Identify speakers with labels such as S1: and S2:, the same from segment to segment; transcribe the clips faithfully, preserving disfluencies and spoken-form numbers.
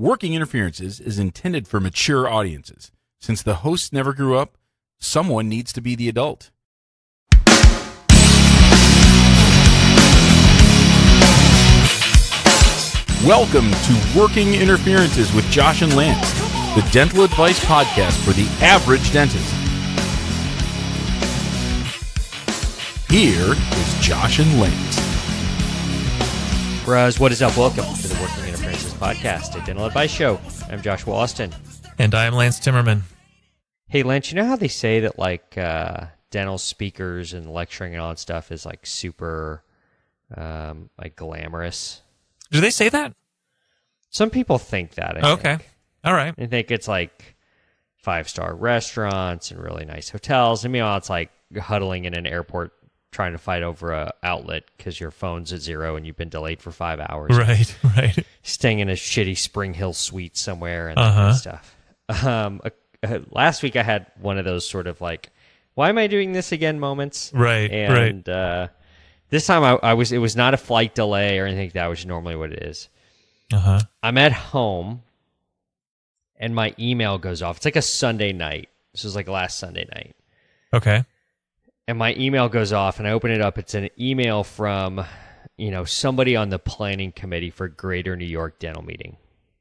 S1: Working Interferences is intended for mature audiences. Since the hosts never grew up, someone needs to be the adult. Welcome to Working Interferences with Josh and Lance, the dental advice podcast for the average dentist. Here is Josh and Lance.
S2: Bros, what is up? Welcome to the Working Interferences podcast, a dental advice show. I'm Joshua Austin.
S3: And I am Lance Timmerman.
S2: Hey, Lance, you know how they say that, like, uh, dental speakers and lecturing and all that stuff is, like, super, um, like, glamorous?
S3: Do they say that?
S2: Some people think that, I
S3: oh, Okay.
S2: think.
S3: All right.
S2: They think it's, like, five-star restaurants and really nice hotels. And meanwhile, it's, like, huddling in an airport trying to fight over a outlet because your phone's at zero and you've been delayed for five hours.
S3: Right, right.
S2: Staying in a shitty Spring Hill suite somewhere and that
S3: uh-huh.
S2: kind of stuff. Um, uh, last week I had one of those sort of like, why am I doing this again moments?
S3: Right,
S2: and,
S3: right.
S2: uh, this time I, I was, it was not a flight delay or anything like that, which is normally what it is.
S3: Uh-huh.
S2: I'm at home and my email goes off. It's like a Sunday night. This was like last Sunday night.
S3: Okay.
S2: And my email goes off, and I open it up. It's an email from, you know, somebody on the planning committee for Greater New York Dental Meeting.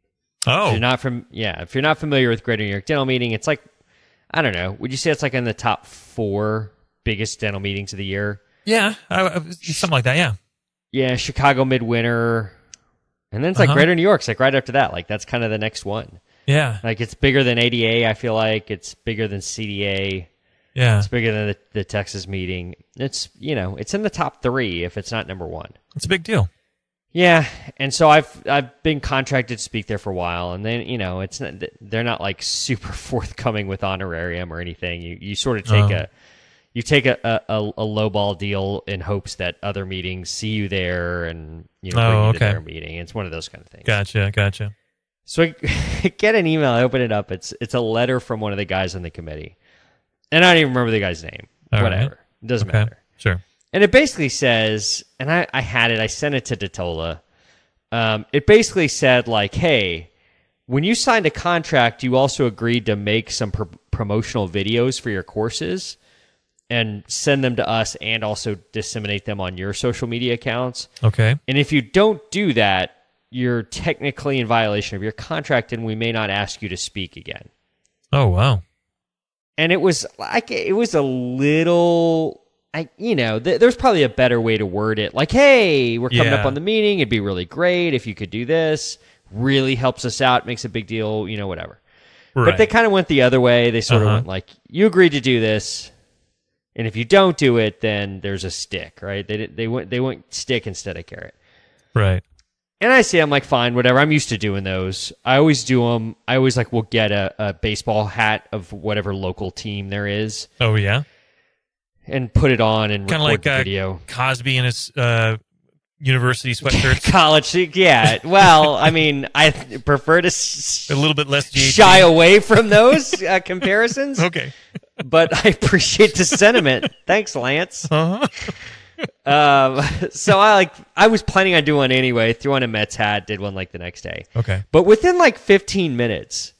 S3: Oh,
S2: If you're not from, yeah. If you're not familiar with Greater New York Dental Meeting, it's like, I don't know. Would you say it's like in the top four biggest dental meetings of the year?
S3: yeah, I, I, something like that. Yeah.
S2: Yeah, Chicago Midwinter, and then it's like
S3: Uh-huh.
S2: Greater New York's like right after that. Like that's kind of the next one.
S3: Yeah.
S2: Like it's bigger than A D A. I feel like it's bigger than C D A.
S3: Yeah.
S2: It's bigger than the, the Texas meeting. It's, you know, it's in the top three if it's not number one.
S3: It's a big deal.
S2: Yeah, and so I've I've been contracted to speak there for a while, and then you know it's not, they're not like super forthcoming with honorarium or anything. You you sort of take
S3: Oh.
S2: a you take a, a a lowball deal in hopes that other meetings see you there and you know bring
S3: Oh,
S2: you to
S3: okay.
S2: their meeting. It's one of those kind of things.
S3: Gotcha, gotcha.
S2: So I get an email, I open it up. It's it's a letter from one of the guys on the committee. And I don't even remember the guy's name.
S3: All
S2: Whatever.
S3: right.
S2: It doesn't
S3: Okay.
S2: matter.
S3: Sure.
S2: And it basically says, and I, I had it, I sent it to Datola. Um, it basically said, like, hey, when you signed a contract, you also agreed to make some pr- promotional videos for your courses and send them to us and also disseminate them on your social media accounts.
S3: Okay.
S2: And if you don't do that, you're technically in violation of your contract and we may not ask you to speak again.
S3: Oh, wow.
S2: And it was like, it was a little, I, you know, th- there's probably a better way to word it. Like, hey, we're coming
S3: Yeah.
S2: up on the meeting. It'd be really great if you could do this. Really helps us out, makes a big deal, you know, whatever.
S3: Right.
S2: But they kind of went the other way. They sort
S3: Uh-huh.
S2: of went like, you agreed to do this. And if you don't do it, then there's a stick, right? They did- they went they went stick instead of carrot.
S3: Right.
S2: And I see, I'm like, fine, whatever. I'm used to doing those. I always do them. I always like, will get a, a baseball hat of whatever local team there is
S3: Oh, yeah.
S2: and put it on and
S3: Kind of
S2: record
S3: like
S2: the
S3: uh,
S2: video.
S3: Cosby in his uh, university sweatshirts.
S2: College, yeah. Well, I mean, I prefer to s-
S3: A little bit less G H D.
S2: shy away from those uh, comparisons,
S3: Okay.
S2: but I appreciate the sentiment. Thanks, Lance.
S3: Uh-huh.
S2: Um, so I like, I was planning on doing one anyway. Threw on a Mets hat, did one like the next day.
S3: Okay.
S2: But within like fifteen minutes,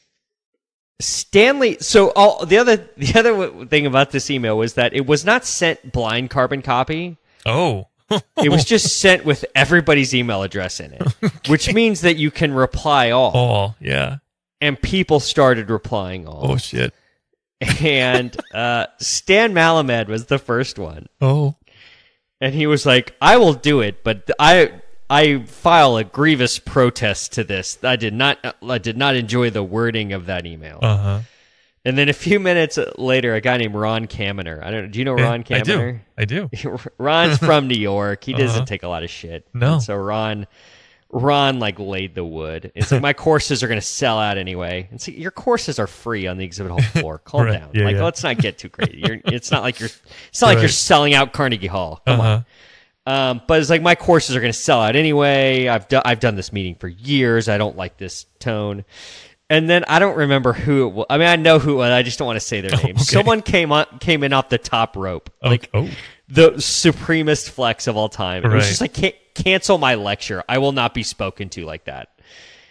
S2: Stanley. So all the other the other thing about this email was that it was not sent blind carbon copy.
S3: Oh.
S2: It was just sent with everybody's email address in it, which means that you can reply all.
S3: Oh, yeah.
S2: And people started replying all.
S3: Oh, shit.
S2: And uh, Stan Malamed was the first one.
S3: Oh.
S2: And he was like, I will do it, but I I file a grievous protest to this. I did not I did not enjoy the wording of that email.
S3: Uh-huh.
S2: And then a few minutes later, a guy named Ron Kaminer. I don't know. Do you know Ron
S3: I
S2: Kaminer?
S3: do. I do.
S2: Ron's from New York. He doesn't
S3: Uh-huh.
S2: take a lot of shit.
S3: No.
S2: And so Ron Ron like laid the wood. It's like, my courses are going to sell out anyway. And so your courses are free on the exhibit hall floor. Calm
S3: Right.
S2: down.
S3: Yeah,
S2: like
S3: yeah.
S2: let's not get too crazy. You're, it's not like you're it's not like you're
S3: Right.
S2: selling out Carnegie Hall. Come
S3: Uh-huh.
S2: on. Um, but it's like my courses are going to sell out anyway. I've done I've done this meeting for years. I don't like this tone. And then I don't remember who it was. I mean, I know who it was. I just don't want to say their
S3: Oh,
S2: name.
S3: okay.
S2: Someone came on, came in off the top rope,
S3: Oh,
S2: like
S3: oh.
S2: the supremest flex of all time. It was
S3: Right.
S2: just like, can- cancel my lecture. I will not be spoken to like that.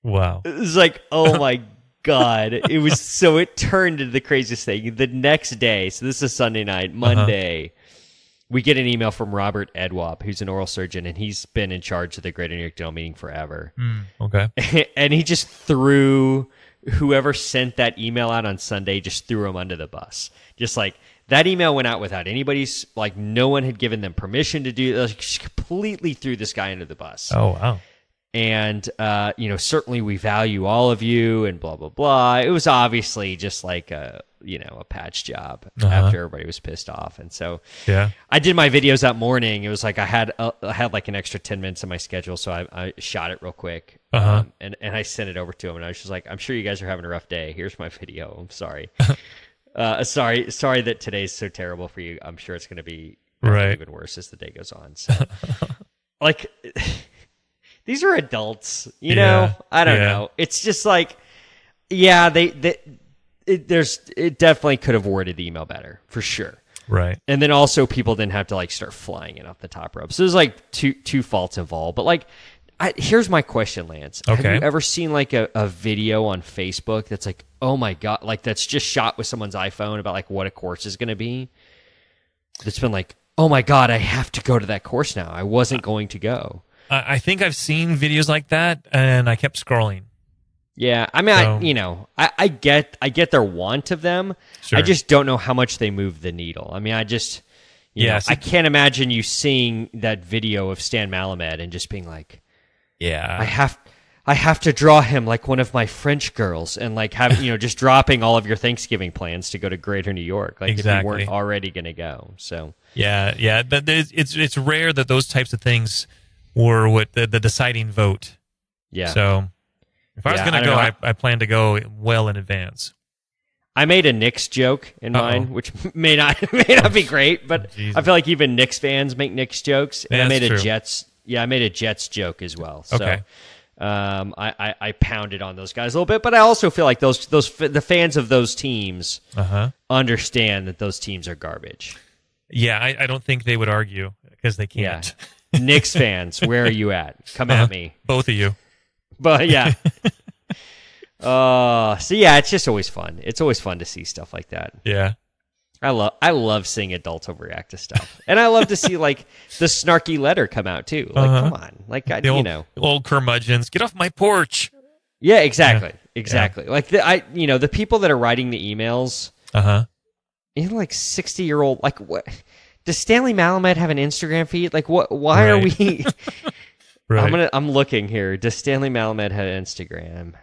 S3: Wow.
S2: It was like, oh my God. It was so it turned into the craziest thing. The next day, so this is Sunday night, Monday, uh-huh. we get an email from Robert Edwab, who's an oral surgeon, and he's been in charge of the Greater New York Dental Meeting forever.
S3: Mm, okay.
S2: And he just threw whoever sent that email out on Sunday, just threw him under the bus. Just like that email went out without anybody's, like no one had given them permission to do it. Like, just completely threw this guy under the bus.
S3: Oh, wow.
S2: And, uh, you know, certainly we value all of you and blah, blah, blah. It was obviously just like a, you know, a patch job uh-huh. after everybody was pissed off. And so
S3: yeah,
S2: I did my videos that morning. It was like I had uh, I had like an extra ten minutes in my schedule. So I, I shot it real quick
S3: uh-huh.
S2: um, and, and I sent it over to him. And I was just like, I'm sure you guys are having a rough day. Here's my video. I'm sorry. uh, sorry. Sorry that today's so terrible for you. I'm sure it's going to be
S3: right.
S2: even worse as the day goes on. So like... These are adults, you
S3: yeah,
S2: know. I don't
S3: yeah.
S2: know. It's just like, yeah, they, they it, there's it definitely could have worded the email better for sure,
S3: right?
S2: And then also people didn't have to like start flying it off the top rope. So there's like two two faults involved. But like, I, here's my question, Lance.
S3: Okay.
S2: Have you ever seen like a, a video on Facebook that's like, oh my God, like that's just shot with someone's iPhone about like what a course is going to be? That's been like, oh my God, I have to go to that course now. I wasn't going to go.
S3: I think I've seen videos like that, and I kept scrolling.
S2: Yeah, I mean,
S3: so,
S2: I, you know, I, I get, I get their want of them.
S3: Sure.
S2: I just don't know how much they move the needle. I mean, I just, you
S3: yeah,
S2: know,
S3: see,
S2: I can't imagine you seeing that video of Stan Malamed and just being like,
S3: yeah,
S2: I have, I have to draw him like one of my French girls, and like having, you know, just dropping all of your Thanksgiving plans to go to Greater New York, like
S3: exactly.
S2: if you weren't already going to go. So
S3: yeah, yeah, but it's it's rare that those types of things were what the, the deciding vote.
S2: Yeah.
S3: So if I was
S2: yeah,
S3: going to go,
S2: know.
S3: I, I plan to go well in advance.
S2: I made a Knicks joke in
S3: Uh-oh.
S2: mine, which may not may not be great, but
S3: Jesus.
S2: I feel like even Knicks fans make Knicks jokes. And
S3: yeah,
S2: I made a
S3: true.
S2: Jets, yeah, I made a Jets joke as well. So
S3: okay.
S2: um, I, I, I pounded on those guys a little bit, but I also feel like those those the fans of those teams
S3: uh-huh.
S2: understand that those teams are garbage.
S3: Yeah, I, I don't think they would argue because they can't.
S2: Yeah. Knicks fans, where are you at? Come
S3: uh-huh.
S2: at me.
S3: Both of you.
S2: But yeah. uh, so yeah, it's just always fun. It's always fun to see stuff like that.
S3: Yeah.
S2: I love I love seeing adults overreact to stuff, and I love to see like the snarky letter come out too. Like,
S3: uh-huh.
S2: come on, like I,
S3: the
S2: you
S3: old,
S2: know,
S3: old curmudgeons, get off my porch.
S2: Yeah, exactly,
S3: Yeah.
S2: exactly. Yeah. Like the I, you know, the people that are writing the emails,
S3: uh huh,
S2: you know, like sixty year old, like what? Does Stanley Malamed have an Instagram feed? Like what? Why
S3: right.
S2: are we?
S3: right.
S2: I'm gonna I'm looking here. Does Stanley Malamed have an Instagram?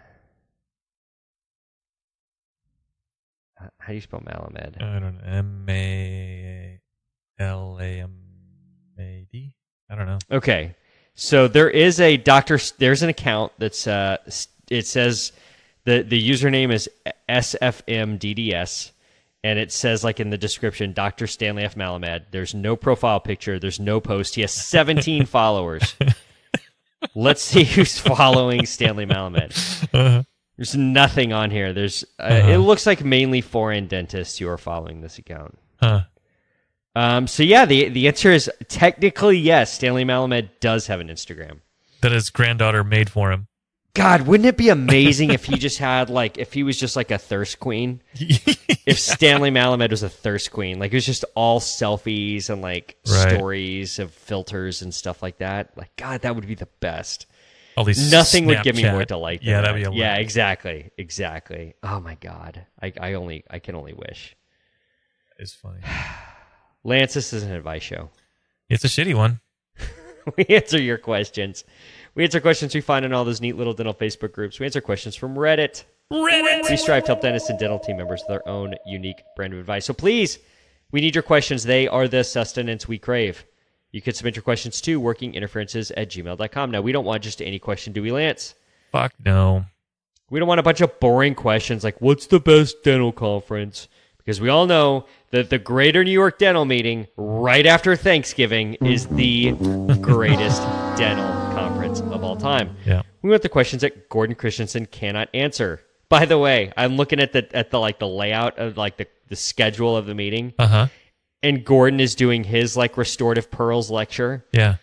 S2: How do you spell Malamed?
S3: I don't know. M A L A M A D? I don't know.
S2: Okay. So there is a doctor, there's an account that's, uh, it says the, the username is S F M D D S, and it says, like in the description, Doctor Stanley F. Malamed. There's no profile picture, there's no post. He has seventeen followers. Let's see who's following Stanley Malamed.
S3: Uh-huh.
S2: There's nothing on here. There's, uh,
S3: uh-huh.
S2: it looks like mainly foreign dentists who are following this account.
S3: Huh.
S2: Um, so yeah, the the answer is technically yes. Stanley Malamed does have an Instagram
S3: that his granddaughter made for him.
S2: God, wouldn't it be amazing if he just had like if he was just like a thirst queen? If Stanley Malamed was a thirst queen, like it was just all selfies and like
S3: right.
S2: stories of filters and stuff like that. Like God, that would be the best.
S3: All these
S2: Nothing
S3: Snapchat.
S2: would give me more delight. Than
S3: yeah,
S2: that.
S3: that'd be a
S2: yeah,
S3: lot.
S2: exactly, exactly. Oh my God, I I only I can only wish.
S3: It's funny.
S2: Lance, this is an advice show.
S3: It's a shitty one.
S2: We answer your questions. We answer questions we find in all those neat little dental Facebook groups. We answer questions from Reddit.
S3: Reddit!
S2: We strive to help dentists and dental team members with their own unique brand of advice. So please, we need your questions. They are the sustenance we crave. You can submit your questions to workinginterferences at gmail dot com. Now, we don't want just any question, do we, Lance?
S3: Fuck no.
S2: We don't want a bunch of boring questions like, what's the best dental conference? Because we all know that the Greater New York Dental Meeting, right after Thanksgiving, is the greatest dental conference of all time.
S3: Yeah.
S2: We want the questions that Gordon Christensen cannot answer. By the way, I'm looking at the at the like the layout of like the, the schedule of the meeting,
S3: Uh huh.
S2: and Gordon is doing his like restorative pearls lecture.
S3: Yeah.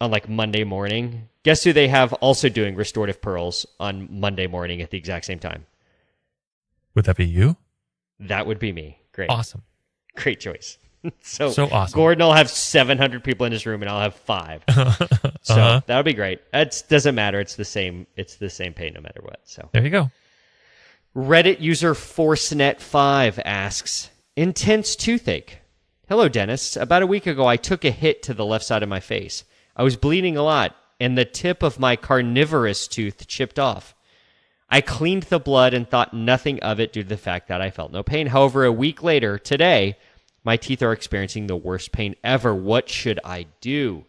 S2: on like Monday morning. Guess who they have also doing restorative pearls on Monday morning at the exact same time?
S3: Would that be you?
S2: That would be me. Great.
S3: Awesome.
S2: Great choice. So,
S3: so awesome.
S2: Gordon will have seven hundred people in his room, and I'll have five. So
S3: uh-huh.
S2: that'll be great. It doesn't matter. It's the same. It's the same pay no matter what. So
S3: there you go.
S2: Reddit user ForceNet five asks, intense toothache. Hello, Dennis. About a week ago, I took a hit to the left side of my face. I was bleeding a lot, and the tip of my carnivorous tooth chipped off. I cleaned the blood and thought nothing of it due to the fact that I felt no pain. However, a week later, today, my teeth are experiencing the worst pain ever. What should I do?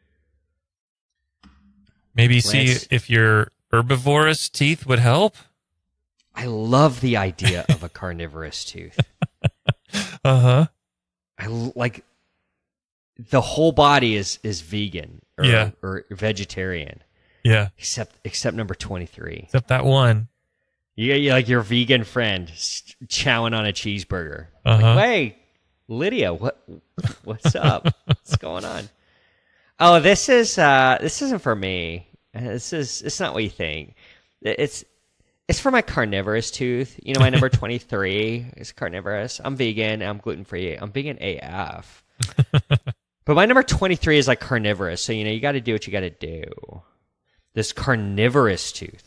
S3: Maybe
S2: Lance.
S3: see if your herbivorous teeth would help.
S2: I love the idea of a carnivorous tooth.
S3: Uh-huh.
S2: I l- like the whole body is is vegan or,
S3: Yeah.
S2: or vegetarian.
S3: Yeah.
S2: Except except number twenty-three.
S3: Except that one.
S2: You you like your vegan friend s- chowing on a cheeseburger.
S3: Uh-huh.
S2: Like, hey, Lydia, what what's up? What's going on? Oh, this is uh this isn't for me. This is it's not what you think. It's it's for my carnivorous tooth. You know, my number twenty-three is carnivorous. I'm vegan. I'm gluten free. I'm vegan A F. But my number twenty-three is like carnivorous. So, you know, you got to do what you got to do. This carnivorous tooth.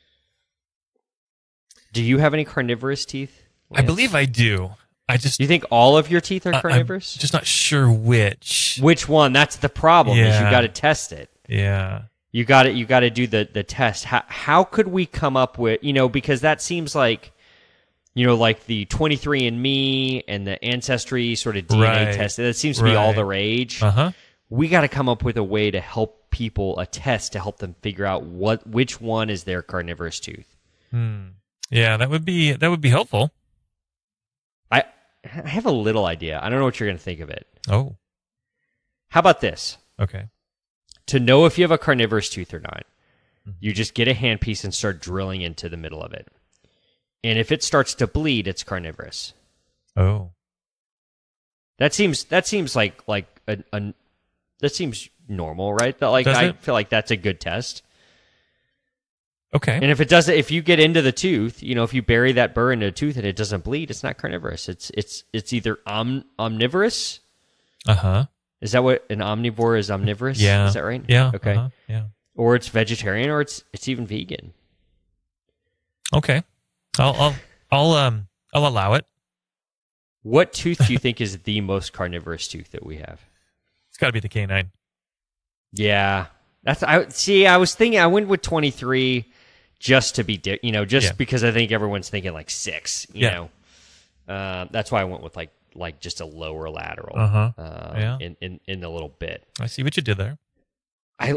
S2: Do you have any carnivorous teeth, Lance?
S3: I believe I do. I just
S2: Do you think all of your teeth are
S3: I-
S2: carnivorous?
S3: I'm just not sure which.
S2: Which one? That's the problem. Is you
S3: Yeah.
S2: got to test it.
S3: Yeah.
S2: You got to you got to do the the test. How how could we come up with, you know, because that seems like, you know, like the twenty-three and me and the Ancestry sort of D N A
S3: Right.
S2: test. That seems to be all
S3: Right.
S2: the rage.
S3: Uh-huh.
S2: We got to come up with a way to help people, a test to help them figure out what which one is their carnivorous tooth.
S3: Hmm. Yeah, that would be that would be helpful.
S2: I I have a little idea. I don't know what you're going to think of it.
S3: Oh.
S2: How about this?
S3: Okay.
S2: To know if you have a carnivorous tooth or not,
S3: Mhm.
S2: you just get a handpiece and start drilling into the middle of it. And if it starts to bleed, it's carnivorous.
S3: Oh.
S2: That seems that seems like like a, a that seems normal, right? That like
S3: Does
S2: I
S3: it?
S2: feel like that's a good test.
S3: Okay.
S2: And if it doesn't, if you get into the tooth, you know, if you bury that burr into a tooth and it doesn't bleed, it's not carnivorous. It's it's it's either om, omnivorous.
S3: Uh-huh.
S2: Is that what an omnivore is? Omnivorous?
S3: Yeah.
S2: Is that right?
S3: Yeah.
S2: Okay.
S3: uh-huh, Yeah.
S2: Or it's vegetarian, or it's it's even vegan.
S3: Okay. I'll I'll I'll um I'll allow it.
S2: What tooth do you think is the most carnivorous tooth that we have?
S3: It's got to be the canine.
S2: Yeah, that's I see. I was thinking I went with twenty-three just to be, di- you know, just
S3: Yeah.
S2: because I think everyone's thinking like six. You
S3: Yeah.
S2: know, uh, that's why I went with like like just a lower lateral.
S3: Uh-huh.
S2: uh,
S3: Yeah.
S2: In, in in the little bit.
S3: I see what you did there.
S2: I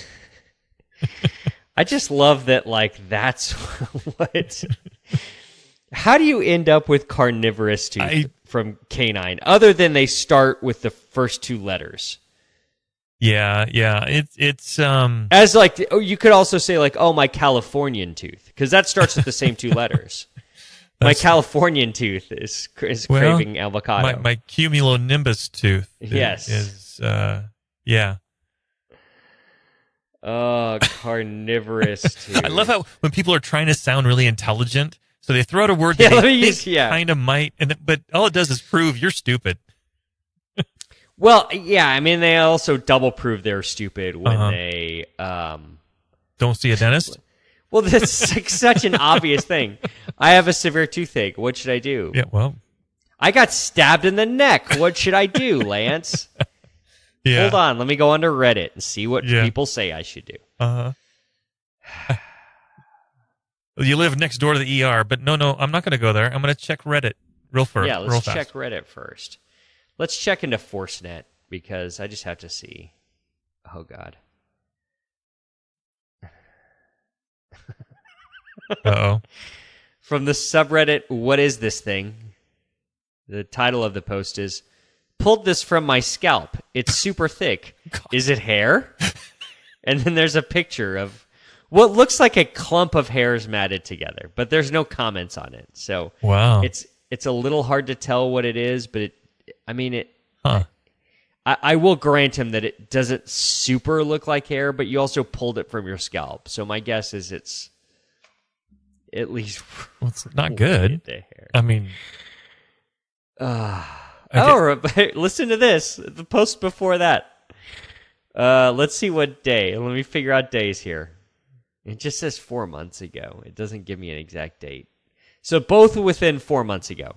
S2: I just love that. Like that's what. How do you end up with carnivorous tooth
S3: I-
S2: from canine, other than they start with the first two letters?
S3: Yeah, yeah. It's it's um
S2: As like, oh, you could also say like, oh, my Californian tooth, because that starts with the same two letters. My
S3: That's-
S2: Californian tooth is is
S3: Well,
S2: craving avocado.
S3: my my cumulonimbus tooth. i-
S2: Yes.
S3: Is uh yeah.
S2: Oh, carnivorous tooth.
S3: I love how when people are trying to sound really intelligent, so they throw out a word that
S2: Yeah,
S3: they
S2: let me
S3: think
S2: use- yeah.
S3: kind of might, and th- but all it does is prove you're stupid.
S2: Well, yeah, I mean, they also double prove they're stupid when
S3: Uh-huh.
S2: they. Um,
S3: Don't see a dentist.
S2: well, that's like such an obvious thing. I have a severe toothache. What should I do?
S3: Yeah, well,
S2: I got stabbed in the neck. What should I do, Lance?
S3: yeah.
S2: Hold on, let me go onto Reddit and see what
S3: Yeah.
S2: people say I should do.
S3: Uh huh. You live next door to the E R, but no, no, I'm not going to go there. I'm going to check Reddit real first.
S2: Yeah,
S3: real
S2: let's
S3: fast.
S2: check Reddit first. Let's check into ForceNet because I just have to see. Oh God.
S3: Uh oh.
S2: From the subreddit, what is this thing? The title of the post is, pulled this from my scalp. It's super thick. Is it hair? And then there's a picture of what looks like a clump of hairs matted together, but there's no comments on it. So
S3: Wow.
S2: it's it's a little hard to tell what it is, but it, I mean, it.
S3: huh.
S2: I, I will grant him that it doesn't super look like hair, but you also pulled it from your scalp. So my guess is it's at least
S3: well, it's not good.
S2: Hair.
S3: I mean,
S2: uh, oh, listen to this. The post before that. Uh, let's see what day. Let me figure out days here. It just says four months ago. It doesn't give me an exact date. So both within four months ago.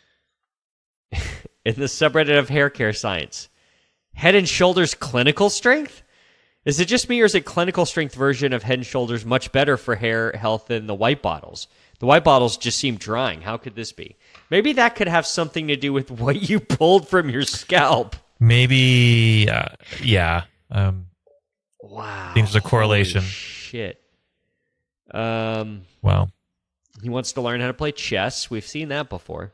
S2: In the subreddit of hair care science. Head and Shoulders clinical strength? Is it just me or is it clinical strength version of Head and Shoulders much better for hair health than the white bottles? The white bottles just seem drying. How could this be? Maybe that could have something to do with what you pulled from your scalp.
S3: Maybe, uh, yeah. Um,
S2: wow.
S3: Seems a correlation.
S2: Holy shit. Um,
S3: wow.
S2: He wants to learn how to play chess. We've seen that before.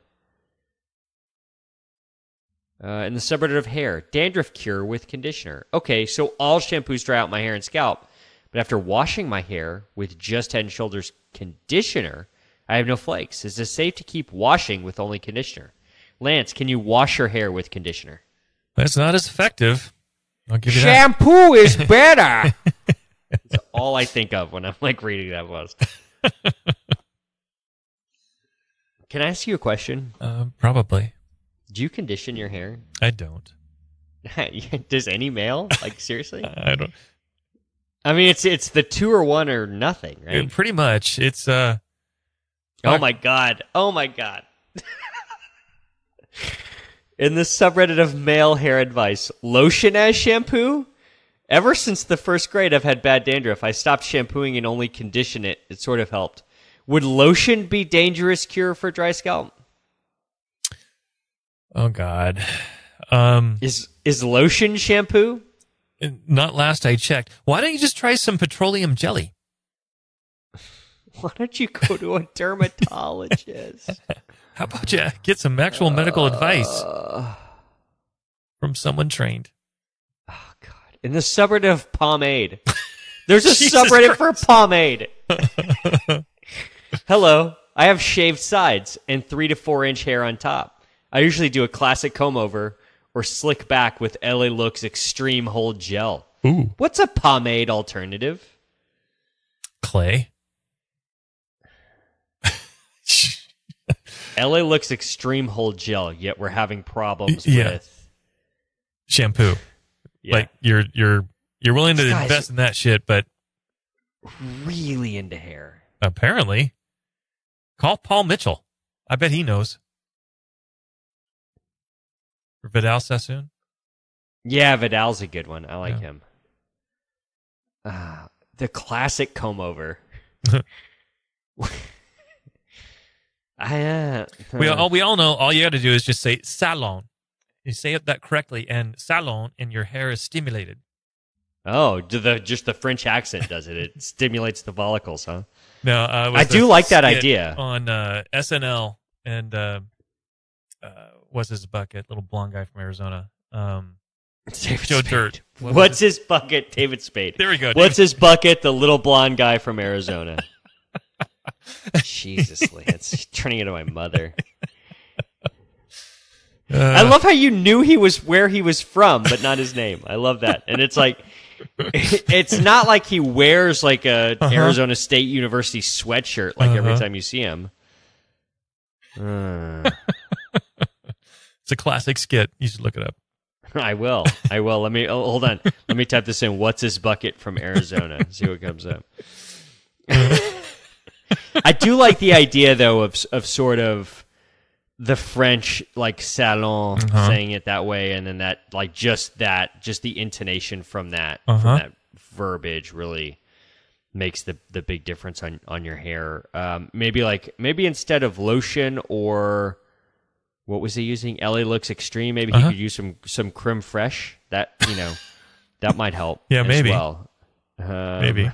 S2: Uh, in the subreddit of hair, dandruff cure with conditioner. Okay, so all shampoos dry out my hair and scalp, but after washing my hair with just Head and Shoulders conditioner, I have no flakes. Is it safe to keep washing with only conditioner? Lance, can you wash your hair with conditioner?
S3: That's not as effective. I'll give you
S2: Shampoo is better. That's all I think of when I'm like reading that post. Can I ask you a question?
S3: Uh, probably.
S2: Do you condition your hair?
S3: I don't.
S2: Does any male? Like, seriously?
S3: I don't.
S2: I mean, it's it's the two or one or nothing, right?
S3: It, pretty much. It's uh.
S2: Oh my god! Oh my god! In the subreddit of male hair advice, lotion as shampoo. Ever since the first grade, I've had bad dandruff. I stopped shampooing and only condition it. It sort of helped. Would lotion be dangerous cure for dry scalp?
S3: Oh God. Um,
S2: is is lotion shampoo?
S3: Not last I checked. Why don't you just try some petroleum jelly?
S2: Why don't you go to a dermatologist?
S3: How about you get some actual medical
S2: uh,
S3: advice from someone trained?
S2: Oh God! In the subreddit of pomade, there's a
S3: Jesus
S2: subreddit
S3: Christ.
S2: for pomade. Hello, I have shaved sides and three to four inch hair on top. I usually do a classic comb over or slick back with L A Look's Extreme Hold Gel.
S3: Ooh.
S2: What's a pomade alternative?
S3: Clay.
S2: L A Looks Extreme Hold Gel, yet we're having problems
S3: Yeah.
S2: with
S3: Shampoo.
S2: Yeah.
S3: Like you're you're you're willing to
S2: These guys-
S3: invest in that shit, but
S2: really into hair.
S3: apparently, call Paul Mitchell. I bet he knows. Or Vidal Sassoon.
S2: Yeah, Vidal's a good one. I like
S3: Yeah.
S2: him. Uh, the classic comb over. I, uh,
S3: We all we all know all you got to do is just say salon. You say it that correctly, and salon, and your hair is stimulated.
S2: Oh, do the just the French accent does it? It stimulates the follicles, huh?
S3: No, uh, it was
S2: I do
S3: a
S2: like that
S3: skit
S2: idea.
S3: on uh, S N L, and uh, uh, what's his bucket? Little blonde guy from Arizona. Um,
S2: David
S3: Joe
S2: Spade.
S3: Dirt. What was
S2: What's
S3: it?
S2: his bucket? David Spade.
S3: There we go.
S2: What's his bucket? The little blonde guy from Arizona. Jesus, Lance, turning into my mother.
S3: Uh,
S2: I love how you knew he was where he was from, but not his name. I love that, and it's like, it's not like he wears like a
S3: Uh-huh.
S2: Arizona State University sweatshirt like every
S3: Uh-huh.
S2: time you see him. Uh,
S3: It's a classic skit. You should look it up.
S2: I will. I will. Let me oh, hold on. Let me type this in. What's his bucket from Arizona? See what comes up. I do like the idea though of of sort of the French like salon
S3: Uh-huh.
S2: saying it that way, and then that like just that just the intonation from that
S3: Uh-huh.
S2: from that verbiage really makes the the big difference on on your hair. Um, maybe like maybe instead of lotion or what was he using? L A Looks Extreme. Maybe
S3: Uh-huh.
S2: he could use some some creme fraiche. That you know that might help.
S3: Yeah,
S2: as
S3: maybe.
S2: well. Um,
S3: Maybe.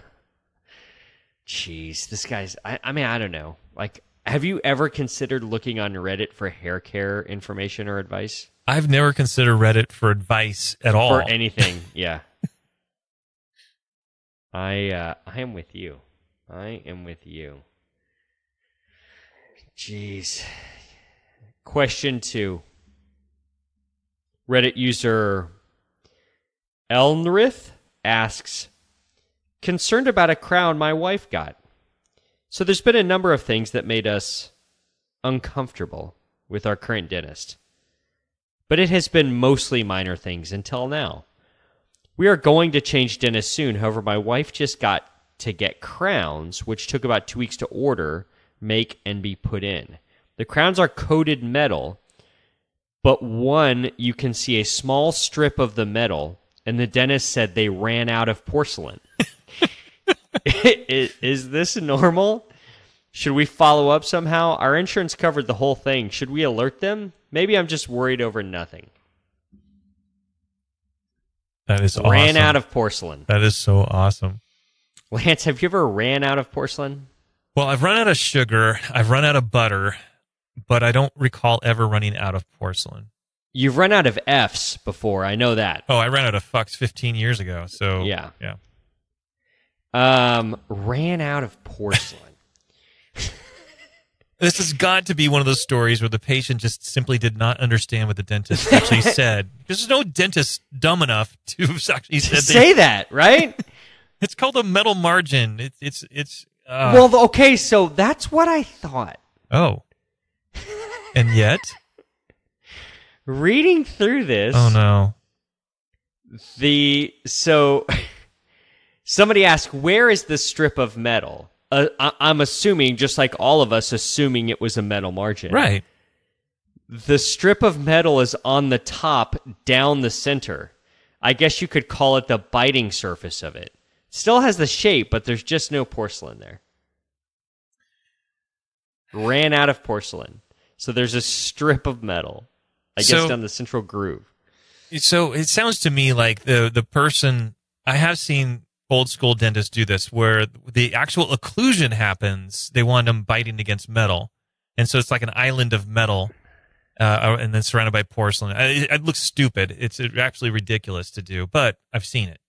S2: Jeez, this guy's. I, I mean, I don't know. Like, have you ever considered looking on Reddit for hair care information or advice
S3: I've never considered Reddit for advice at all.
S2: for anything? Yeah. I uh, I am with you. I am with you. Jeez. Question two. Reddit user Elnrith asks, concerned about a crown my wife got. So there's been a number of things that made us uncomfortable with our current dentist. But it has been mostly minor things until now. We are going to change dentists soon. However, my wife just got to get crowns, which took about two weeks to order, make, and be put in. The crowns are coated metal, but one, you can see a small strip of the metal, and the dentist said they ran out of porcelain. is, is this normal? Should we follow up somehow? Our insurance covered the whole thing. Should we alert them? Maybe I'm just worried over nothing.
S3: That is awesome.
S2: Ran out of porcelain.
S3: That is so awesome.
S2: Lance, have you ever ran out of porcelain?
S3: Well, I've run out of sugar. I've run out of butter, but I don't recall ever running out of porcelain.
S2: You've run out of F's before. I know that.
S3: Oh, I ran out of fucks fifteen years ago. So
S2: yeah,
S3: yeah.
S2: Um, ran out of porcelain.
S3: This has got to be one of those stories where the patient just simply did not understand what the dentist actually said. Because there's no dentist dumb enough to actually said
S2: say
S3: they,
S2: that, right?
S3: It's called a metal margin. It's it's it's. Uh,
S2: well, okay, so that's what I thought.
S3: Oh, and yet,
S2: reading through this.
S3: Oh no.
S2: The so somebody asked, "Where is the strip of metal?" Uh, I, I'm assuming, just like all of us, assuming it was a metal margin.
S3: Right.
S2: The strip of metal is on the top, down the center. I guess you could call it the biting surface of it. Still has the shape, but there's just no porcelain there. Ran out of porcelain. So there's a strip of metal, I guess,
S3: So-
S2: down the central groove.
S3: So it sounds to me like the the person, I have seen old school dentists do this, where the actual occlusion happens. They want them biting against metal, and so it's like an island of metal, uh, and then surrounded by porcelain. It, it looks stupid. It's actually ridiculous to do, but I've seen it.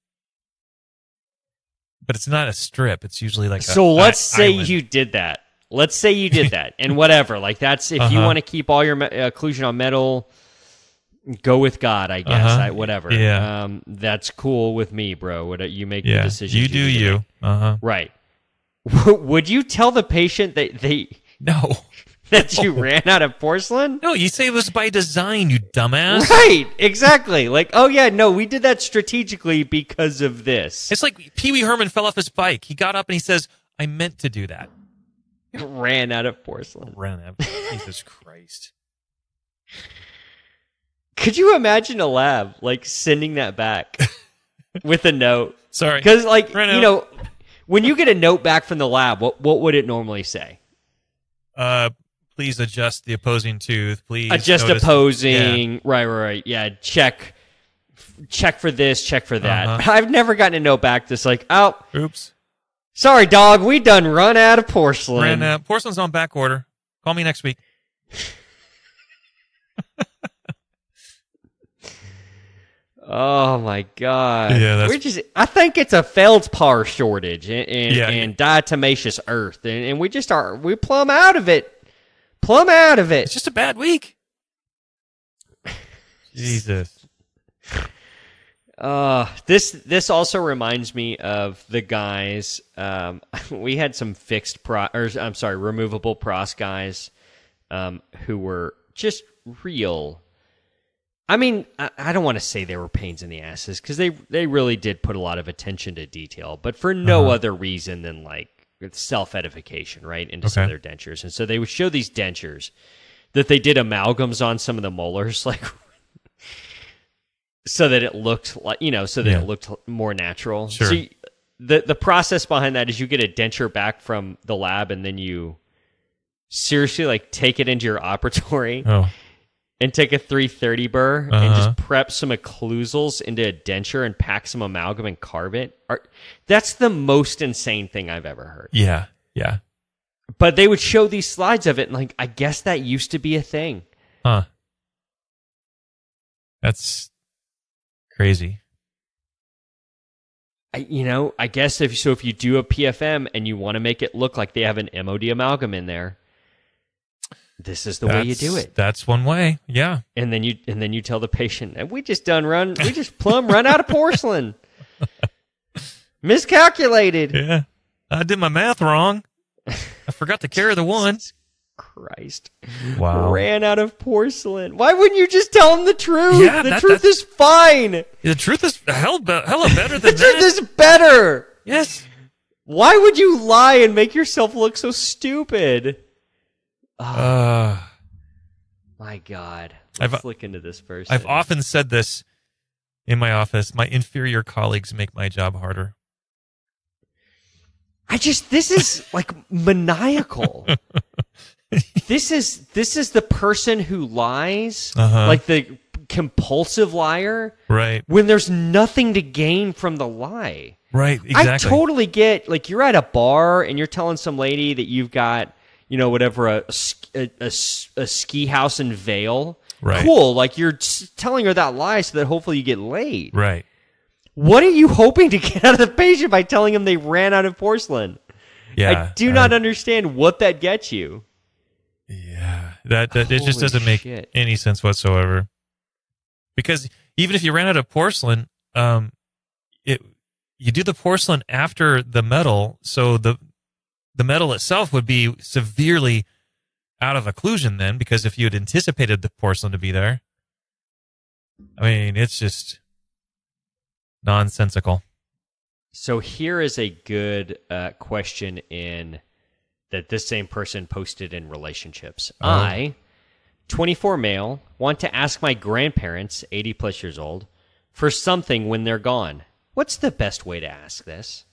S3: But it's not a strip. It's usually like a,
S2: So let's
S3: a
S2: say
S3: island.
S2: you did that. Let's say you did that, and whatever. Like that's if you
S3: Uh-huh.
S2: want to keep all your me- uh, occlusion on metal. Go with God, I guess.
S3: Uh-huh.
S2: I, whatever.
S3: Yeah.
S2: Um, that's cool with me, bro. What you make the
S3: Yeah,
S2: decision.
S3: you do you. Uh huh.
S2: Right. Would you tell the patient that they
S3: No.
S2: that you ran out of porcelain?
S3: No, you say it was by design, you dumbass.
S2: Right. Exactly. Like, oh yeah, no, we did that strategically because of this.
S3: It's like Pee Wee Herman fell off his bike. He got up and he says, "I meant to do that."
S2: Ran out of porcelain.
S3: Ran out. Jesus Christ.
S2: Could you imagine a lab like sending that back with a note?
S3: Sorry.
S2: Because, like,
S3: Ran
S2: you
S3: out.
S2: know, when you get a note back from the lab, what what would it normally say?
S3: Uh, please adjust the opposing tooth. Please
S2: Adjust
S3: notice-
S2: opposing.
S3: Yeah.
S2: Right, right, right. Yeah, check, check for this, check for that.
S3: Uh-huh.
S2: I've never gotten a note back that's like, oh,
S3: Oops.
S2: sorry, dog, we done run out of porcelain.
S3: Ran out. Porcelain's on back order. Call me next week.
S2: Oh my god!
S3: Yeah, that's-
S2: We're just. I think it's a feldspar shortage and and,
S3: Yeah.
S2: and diatomaceous earth, and, and we just are we plumb out of it, plumb out of
S3: It's
S2: it.
S3: just a bad week. Jesus.
S2: Uh, this this also reminds me of the guys. Um, we had some fixed pro, or I'm sorry, removable pros guys, um, who were just real. I mean, I, I don't want to say they were pains in the asses because they they really did put a lot of attention to detail, but for no
S3: Uh-huh.
S2: other reason than like self edification, right? Into some of
S3: Okay.
S2: their dentures, and so they would show these dentures that they did amalgams on some of the molars, like. So that it looked like, you know, so that
S3: Yeah.
S2: it looked more natural.
S3: Sure.
S2: So you, the the process behind that is you get a denture back from the lab, and then you seriously like take it into your operatory
S3: Oh.
S2: and take a three thirty burr and
S3: Uh-huh.
S2: just prep some occlusals into a denture and pack some amalgam and carve it. Or, that's the most insane thing I've ever heard.
S3: Yeah. Yeah.
S2: But they would show these slides of it, and like, I guess that used to be a thing.
S3: Huh. That's crazy.
S2: I, you know, I guess if so, if you do a P F M and you want to make it look like they have an M O D amalgam in there, this is the way you do it.
S3: That's one way. Yeah.
S2: And then you and then you tell the patient, and we just done run, we just plumb run out of porcelain. Miscalculated.
S3: Yeah. I did my math wrong. I forgot to carry the one.
S2: Christ.
S3: Wow.
S2: Ran out of porcelain. Why wouldn't you just tell him the truth?
S3: Yeah,
S2: the
S3: that,
S2: truth is fine.
S3: The truth is hell, hella better
S2: The
S3: than
S2: truth
S3: that.
S2: is better.
S3: Yes.
S2: Why would you lie and make yourself look so stupid? Oh,
S3: Uh,
S2: my God. Let's
S3: I've-
S2: look into this first.
S3: I've often said this in my office. My inferior colleagues make my job harder.
S2: I just, this is like maniacal. This is this is the person who lies,
S3: Uh-huh.
S2: like the compulsive liar,
S3: Right.
S2: when there's nothing to gain from the lie.
S3: Right. Exactly.
S2: I totally get, like, you're at a bar and you're telling some lady that you've got, you know, whatever, a, a, a, a ski house in Vail.
S3: Right.
S2: Cool. Like, you're s- telling her that lie so that hopefully you get laid.
S3: Right.
S2: What are you hoping to get out of the patient by telling them they ran out of porcelain?
S3: Yeah.
S2: I do not understand what that gets you.
S3: Yeah, that, that it just
S2: Holy
S3: doesn't make
S2: shit.
S3: any sense whatsoever. Because even if you ran out of porcelain, um, it you do the porcelain after the metal, so the the metal itself would be severely out of occlusion then. Because if you had anticipated the porcelain to be there, I mean, it's just nonsensical.
S2: So here is a good uh, question in that this same person posted in relationships.
S3: Oh.
S2: I, twenty-four male, want to ask my grandparents, eighty plus years old, for something when they're gone. What's the best way to ask this?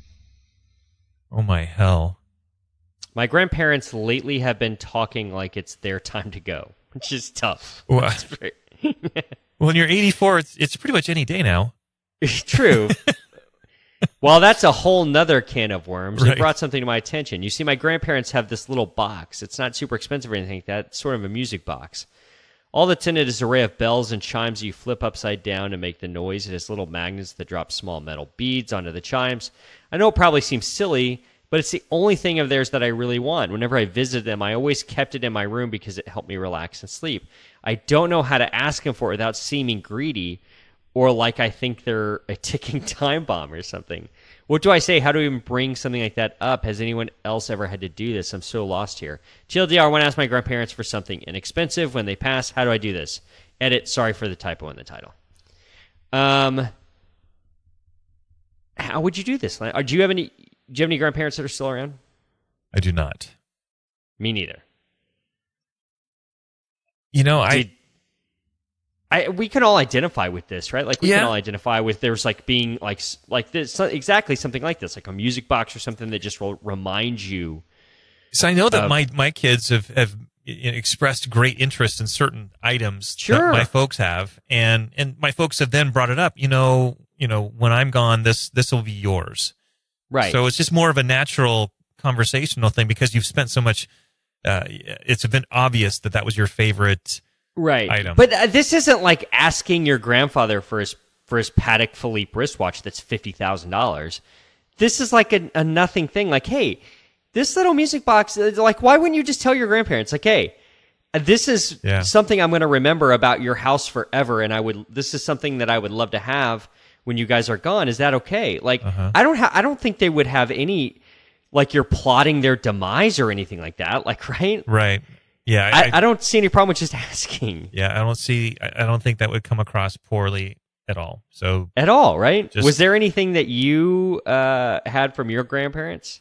S3: Oh my hell!
S2: My grandparents lately have been talking like it's their time to go, which is tough.
S3: Well,
S2: That's very-
S3: when you're eighty-four, it's it's pretty much any day now.
S2: True. Well, that's a whole nother can of worms.
S3: Right.
S2: It brought something to my attention. You see, my grandparents have this little box. It's not super expensive or anything like that. It's sort of a music box. All that's in it is an array of bells and chimes you flip upside down to make the noise. It has little magnets that drop small metal beads onto the chimes. I know it probably seems silly, but it's the only thing of theirs that I really want. Whenever I visit them, I always kept it in my room because it helped me relax and sleep. I don't know how to ask them for it without seeming greedy, or like I think they're a ticking time bomb or something. What do I say? How do we even bring something like that up? Has anyone else ever had to do this? I'm so lost here. T L D R, I want to ask my grandparents for something inexpensive when they pass. How do I do this? Edit, sorry for the typo in the title. Um, how would you do this? Or do you have any, do you have any grandparents that are still around?
S3: I do not.
S2: Me neither.
S3: You know, I.
S2: Did, I, we can all identify with this, right? Like we
S3: Yeah.
S2: can all identify with there's like being like like this so- exactly something like this, like a music box or something that just will remind you.
S3: So I know that
S2: of-
S3: my, my kids have, have expressed great interest in certain items
S2: Sure.
S3: that my folks have, and, and my folks have then brought it up. You know, you know, when I'm gone, this this will be yours.
S2: Right.
S3: So it's just more of a natural conversational thing because you've spent so much. Uh, it's been obvious that that was your favorite.
S2: right.
S3: item.
S2: But uh, this isn't like asking your grandfather for his for his Patek Philippe wristwatch that's fifty thousand dollars. This is like a, a nothing thing. Like, hey, this little music box. uh, Like, why wouldn't you just tell your grandparents? Like, hey, uh, this is
S3: Yeah.
S2: something I'm going to remember about your house forever, and I would. This is something that I would love to have when you guys are gone. Is that okay? Like,
S3: Uh-huh.
S2: I don't. Ha- I don't think they would have any. Like, you're plotting their demise or anything like that. Like, right?
S3: Right. Yeah.
S2: I, I don't see any problem with just asking
S3: yeah. I don't see. I I don't think that would come across poorly at all. So
S2: at all, right?
S3: Just-
S2: Was there anything that you uh, had from your grandparents?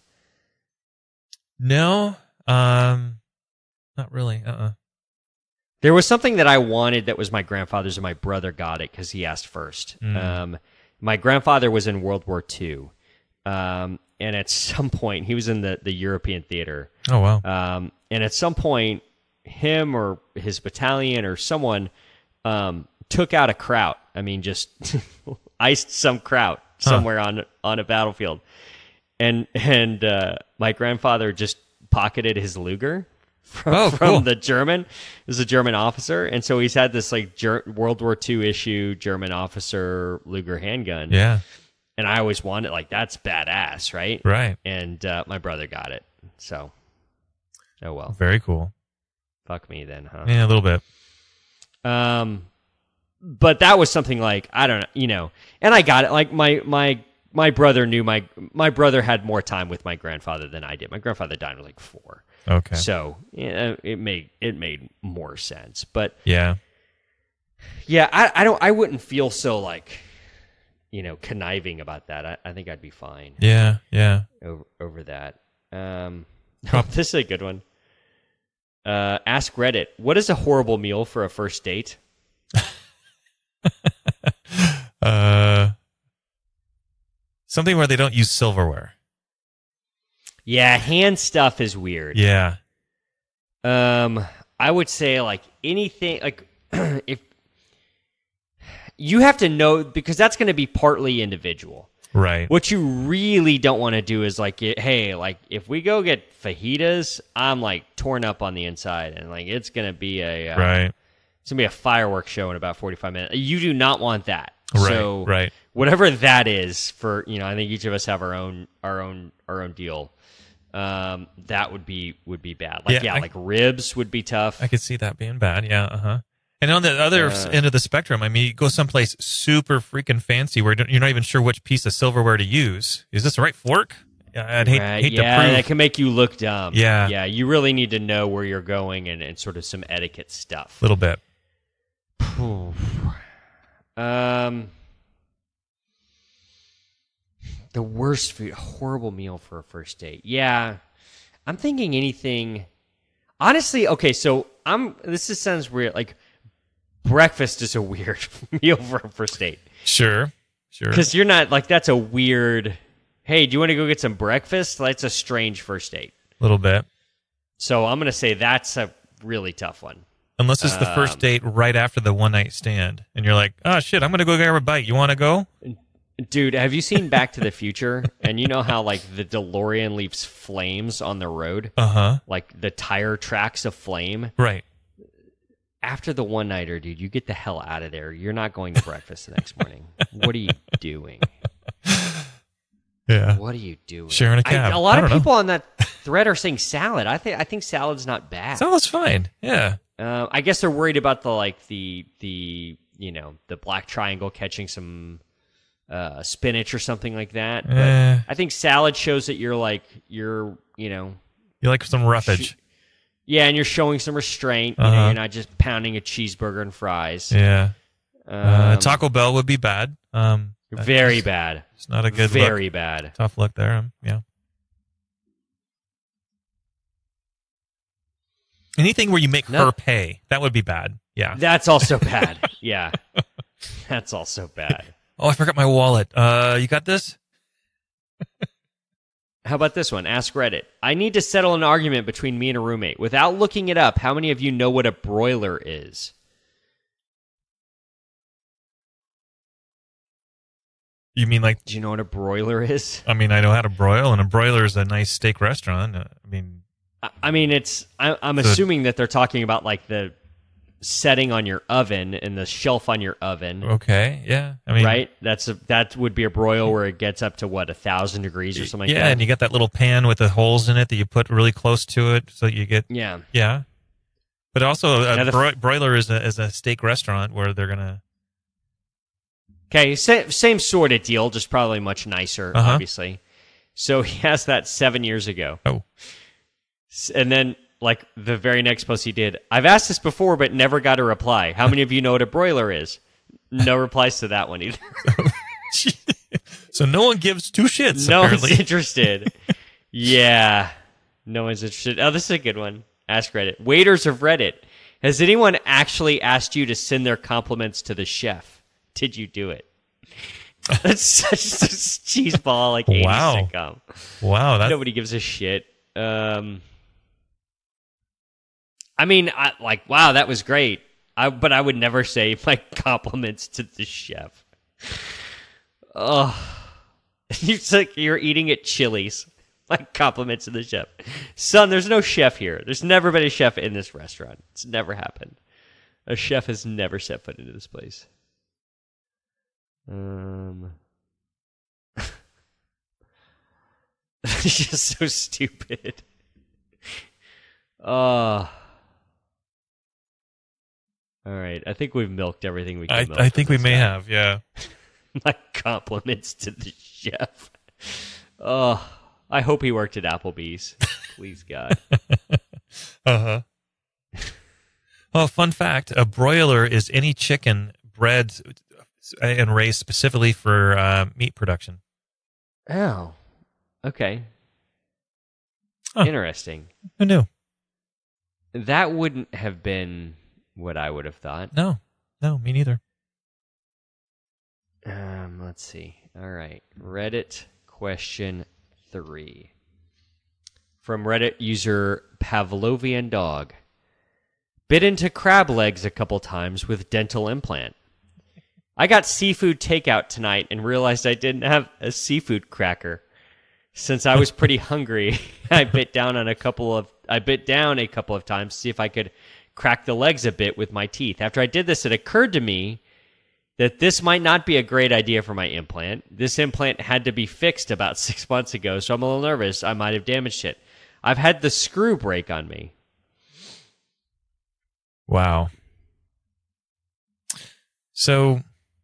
S3: no, um, not really. Uh. uh
S2: There was something that I wanted that was my grandfather's, and my brother got it because he asked first.
S3: Mm.
S2: Um, my grandfather was in World War Two, um, and at some point, he was in the, the European theater.
S3: Oh wow.
S2: Um, and at some point, him or his battalion or someone um, took out a kraut. I mean, just iced some kraut somewhere on on a battlefield. And and uh, my grandfather just pocketed his Luger from,
S3: Oh,
S2: from
S3: cool.
S2: the German. It was a German officer, and so he's had this like Ger- World War Two issue German officer Luger handgun.
S3: Yeah.
S2: And I always wanted, like, that's badass, right?
S3: Right.
S2: And uh, my brother got it, so oh well.
S3: Very cool.
S2: Fuck me then, huh?
S3: Yeah, a little bit.
S2: Um, but that was something like, I don't know, you know, and I got it. Like my, my, my brother knew my, my brother had more time with my grandfather than I did. My grandfather died when I was like four.
S3: Okay.
S2: So yeah, it made, it made more sense, but
S3: yeah,
S2: yeah, I, I don't, I wouldn't feel so like, you know, conniving about that. I, I think I'd be fine.
S3: Yeah. Yeah.
S2: Over, over that. Um, oh, this is a good one. Uh, ask Reddit, what is a horrible meal for a first date?
S3: uh, something where they don't use silverware.
S2: Yeah, hand stuff is weird.
S3: Yeah.
S2: Um, I would say like anything, like if you have to know, because that's going to be partly individual.
S3: Right.
S2: What you really don't want to do is like, hey, like if we go get fajitas, I'm like torn up on the inside, and like it's gonna be a uh,
S3: right.
S2: It's gonna be a fireworks show in about forty-five minutes. You do not want that.
S3: Right.
S2: So
S3: right.
S2: whatever that is for, you know, I think each of us have our own, our own, our own deal. Um, that would be would be bad. Like yeah, yeah
S3: I,
S2: like ribs would be tough.
S3: I could see that being bad. Yeah. Uh huh. And on the other uh, end of the spectrum, I mean, you go someplace super freaking fancy where you're not even sure which piece of silverware to use. Is this the right fork? I'd hate,
S2: right,
S3: hate
S2: yeah,
S3: to prove.
S2: that can make you look dumb.
S3: Yeah.
S2: Yeah, you really need to know where you're going and, and sort of some etiquette stuff.
S3: A little bit.
S2: um, the worst food, horrible meal for a first date. Yeah, I'm thinking anything. Honestly, okay, so I'm. This is, sounds weird. Like, breakfast is a weird meal for a first date.
S3: Sure, sure.
S2: Because you're not, like, that's a weird, hey, do you want to go get some breakfast? That's a strange first date.
S3: A little bit.
S2: So I'm going to say that's a really tough one.
S3: Unless it's the um, first date right after the one-night stand, and you're like, oh, shit, I'm going to go grab a bite. You want to go?
S2: Dude, have you seen Back to the Future? And you know how, like, the DeLorean leaves flames on the road?
S3: Uh-huh.
S2: Like, the tire tracks of flame?
S3: Right.
S2: After the one-nighter, dude, you get the hell out of there. You're not going to breakfast the next morning. What are you doing?
S3: Yeah.
S2: What are you doing?
S3: Sharing a cab.
S2: I, a lot
S3: I
S2: of people
S3: know.
S2: on that thread are saying salad. I think I think salad's not bad.
S3: Salad's fine. Yeah.
S2: Uh, I guess they're worried about the, like, the, the you know, the black triangle catching some uh, spinach or something like that. But
S3: eh.
S2: I think salad shows that you're, like, you're, you know.
S3: You like some roughage.
S2: Sh- Yeah, and you're showing some restraint. You
S3: uh-huh.
S2: know, you're not just pounding a cheeseburger and fries.
S3: Yeah.
S2: Um,
S3: uh, Taco Bell would be bad. Um,
S2: very bad.
S3: It's not a good
S2: Very
S3: look.
S2: bad.
S3: Tough look there. Um, yeah. Anything where you make
S2: no.
S3: her pay, that would be bad. Yeah.
S2: That's also bad. Yeah. That's also bad.
S3: Oh, I forgot my wallet. Uh, you got this?
S2: How about this one? Ask Reddit. I need to settle an argument between me and a roommate. Without looking it up, how many of you know what a broiler is?
S3: You mean like...
S2: Do you know what a broiler is?
S3: I mean, I know how to broil, and a broiler is a nice steak restaurant. Uh, I mean...
S2: I, I mean, it's... I, I'm
S3: the,
S2: assuming that they're talking about, like, the setting on your oven and the shelf on your oven.
S3: Okay, yeah. I mean,
S2: right? That's a, that would be a broil where it gets up to, what, a thousand degrees or something
S3: yeah,
S2: like that?
S3: Yeah, and you got that little pan with the holes in it that you put really close to it so you get...
S2: Yeah.
S3: Yeah. But also, a
S2: the,
S3: bro- broiler is a, is a steak restaurant where they're going to...
S2: Okay, same, same sort of deal, just probably much nicer,
S3: uh-huh.
S2: obviously. So he asked that seven years ago.
S3: Oh.
S2: And then, like, the very next post he did, I've asked this before, but never got a reply. How many of you know what a broiler is? No replies to that one either.
S3: So no one gives two shits,
S2: No
S3: apparently.
S2: one's interested. Yeah. No one's interested. Oh, this is a good one. Ask Reddit. Waiters of Reddit. Has anyone actually asked you to send their compliments to the chef? Did you do it? That's such a cheeseball, like eighties
S3: wow.
S2: sitcom.
S3: Wow. That's...
S2: Nobody gives a shit. Um, I mean, I, like, wow, that was great. I, but I would never say my compliments to the chef. Oh, it's like you're eating at Chili's. My compliments to the chef. Son, there's no chef here. There's never been a chef in this restaurant. It's never happened. A chef has never set foot into this place. Um, it's just so stupid. Uh, right. I think we've milked everything we can
S3: I,
S2: milk.
S3: I think we may
S2: time.
S3: have, yeah.
S2: My compliments to the chef. Oh, I hope he worked at Applebee's. Please, God.
S3: uh-huh. Well, fun fact, a broiler is any chicken bred and raised specifically for uh, meat production.
S2: Oh, okay.
S3: Huh.
S2: Interesting.
S3: Who knew?
S2: That wouldn't have been what I would have thought.
S3: No, no, me neither.
S2: Um, let's see. All right. Reddit question three. From Reddit user Pavlovian Dog. Bit into crab legs a couple times with dental implant. I got seafood takeout tonight and realized I didn't have a seafood cracker. Since I was pretty hungry, I bit down on a couple of I bit down a couple of times to see if I could crack the legs a bit with my teeth. After I did this, it occurred to me that this might not be a great idea for my implant. This implant had to be fixed about six months ago, so I'm a little nervous I might have damaged it. I've had the screw break on me.
S3: Wow. So,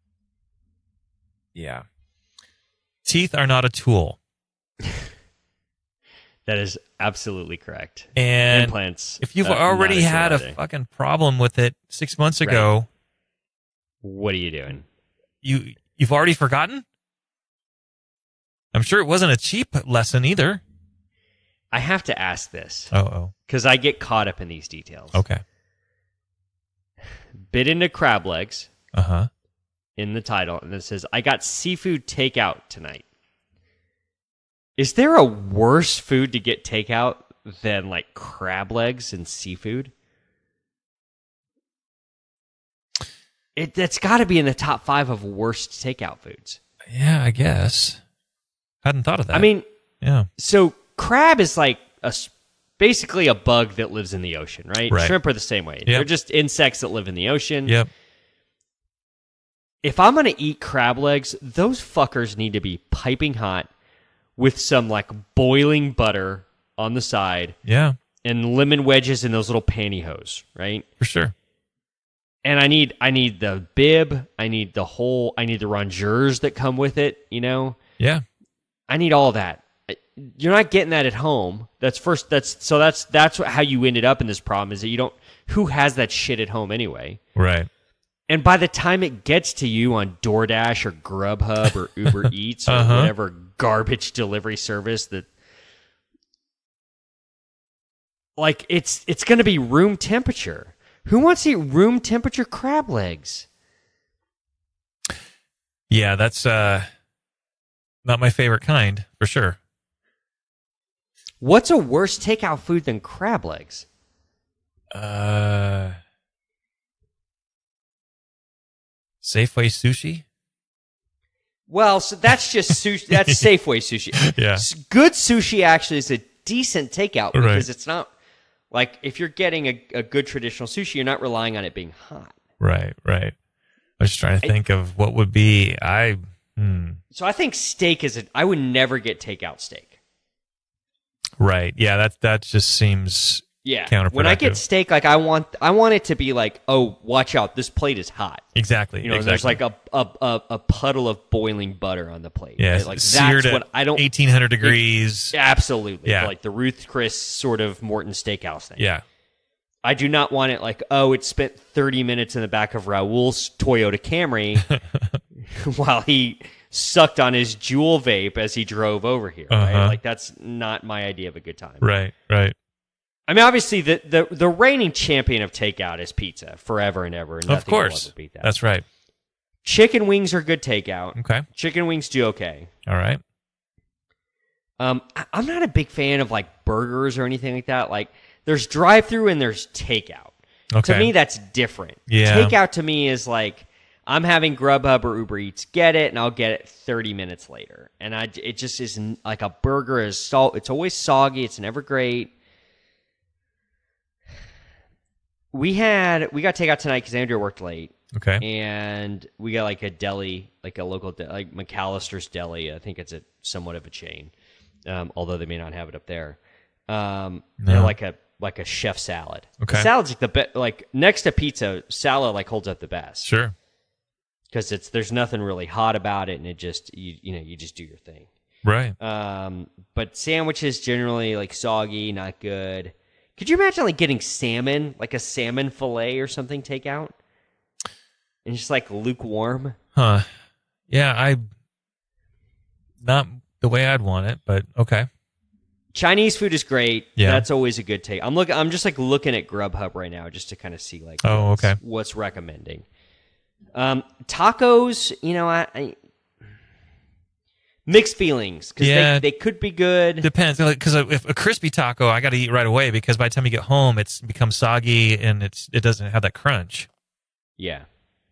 S3: yeah. Teeth are not a tool.
S2: That is absolutely correct.
S3: And
S2: implants.
S3: If you've
S2: uh,
S3: already had a
S2: tool,
S3: fucking problem with it six months ago,
S2: right. What are you doing?
S3: You you've already forgotten? I'm sure it wasn't a cheap lesson either.
S2: I have to ask this.
S3: Oh oh.
S2: Because I get caught up in these details.
S3: Okay.
S2: Bit into crab legs.
S3: Uh huh.
S2: In the title, and it says, "I got seafood takeout tonight." Is there a worse food to get takeout than like crab legs and seafood? It that's got to be in the top five of worst takeout foods.
S3: Yeah, I guess. Hadn't thought of that.
S2: I mean,
S3: yeah.
S2: So crab is like a basically a bug that lives in the ocean, right?
S3: Right.
S2: Shrimp are the same way.
S3: Yep.
S2: They're just insects that live in the ocean.
S3: Yep.
S2: If I'm gonna eat crab legs, those fuckers need to be piping hot with some like boiling butter on the side.
S3: Yeah.
S2: And lemon wedges in those little pantyhose, right?
S3: For sure.
S2: And I need I need the bib, I need the whole I need the rongeurs that come with it, you know?
S3: Yeah.
S2: I need all that. You're not getting that at home. That's first that's so that's that's what, how you ended up in this problem is that you don't who has that shit at home anyway?
S3: Right.
S2: And by the time it gets to you on DoorDash or Grubhub or Uber Eats or
S3: uh-huh.
S2: whatever garbage delivery service that like it's it's going to be room temperature. Who wants to eat room temperature crab legs?
S3: Yeah, that's uh not my favorite kind, for sure.
S2: What's a worse takeout food than crab legs?
S3: Uh Safeway sushi?
S2: Well, so that's just sushi. That's Safeway sushi.
S3: Yeah.
S2: Good sushi actually is a decent takeout because
S3: Right.
S2: it's not like if you're getting a, a good traditional sushi, you're not relying on it being hot.
S3: Right, right. I was just trying to think I, of what would be. I. Hmm.
S2: So I think steak is a. I would never get takeout steak.
S3: Right. Yeah. That that just seems.
S2: Yeah.
S3: Counterproductive.
S2: When I get steak, like I want, I want it to be like, oh, watch out, this plate is hot.
S3: Exactly.
S2: You know,
S3: exactly.
S2: there's like a, a a a puddle of boiling butter on the plate.
S3: Yeah.
S2: Right? Like
S3: seared
S2: that's what I don't.
S3: eighteen hundred degrees.
S2: It, absolutely.
S3: Yeah.
S2: Like the Ruth Chris sort of Morton Steakhouse thing.
S3: Yeah.
S2: I do not want it like, oh, it spent thirty minutes in the back of Raul's Toyota Camry while he sucked on his Juul vape as he drove over here. Right?
S3: Uh-huh.
S2: Like that's not my idea of a good time.
S3: Right. Right.
S2: I mean, obviously, the, the, the reigning champion of takeout is pizza, forever and ever. And
S3: Of
S2: nothing will
S3: course.
S2: ever beat that.
S3: That's right.
S2: Chicken wings are good takeout.
S3: Okay.
S2: Chicken wings do okay.
S3: All right.
S2: Um, I- I'm not a big fan of like burgers or anything like that. Like, there's drive-through and there's takeout.
S3: Okay.
S2: To me, that's different.
S3: Yeah.
S2: Takeout to me is like I'm having Grubhub or Uber Eats, get it, and I'll get it thirty minutes later. And I, it just is like a burger is salt. It's always soggy. It's never great. We had we got takeout tonight because Andrew worked late.
S3: Okay.
S2: And we got like a deli, like a local, de- like McAllister's Deli. I think it's a somewhat of a chain, um, although they may not have it up there. Um,
S3: No.
S2: They're like a like a chef salad.
S3: Okay.
S2: The salad's like the be- like next to pizza, salad like holds up the best.
S3: Sure.
S2: Because it's there's nothing really hot about it, and it just you you know you just do your thing.
S3: Right.
S2: Um, but sandwiches generally like soggy, not good. Could you imagine like getting salmon, like a salmon fillet or something, takeout, and just like lukewarm?
S3: Huh. Yeah, I not the way I'd want it, but okay.
S2: Chinese food is great.
S3: Yeah.
S2: That's always a good take. I'm looking. I'm just like looking at Grubhub right now just to kind of see like
S3: oh,
S2: what's,
S3: okay.
S2: what's recommending. Um, tacos, you know, I, I mixed feelings because
S3: Yeah.
S2: they, they could be good.
S3: Depends, because if a crispy taco, I got to eat right away because by the time you get home, it's become soggy and it's it doesn't have that crunch.
S2: Yeah.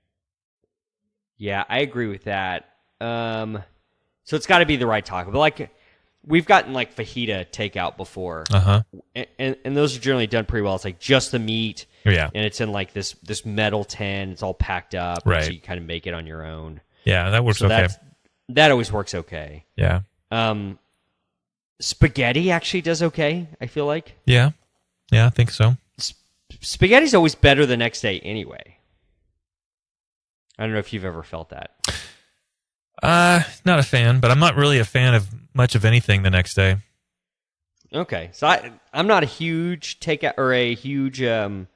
S2: Yeah, I agree with that. Um, so it's got to be the right taco. But like, we've gotten like fajita takeout before,
S3: Uh huh.
S2: and, and and those are generally done pretty well. It's like just the meat,
S3: Yeah.
S2: and it's in like this this metal tin. It's all packed up,
S3: Right.
S2: so you kind of make it on your own.
S3: Yeah, that works
S2: So
S3: okay.
S2: that's, that always works okay.
S3: Yeah.
S2: Um, spaghetti actually does okay, I feel like.
S3: Yeah. Yeah, I think so.
S2: Sp- spaghetti's always better the next day anyway. I don't know if you've ever felt that.
S3: Uh, not a fan, but I'm not really a fan of much of anything the next day.
S2: Okay, so I, I'm not a huge takeout or a huge um,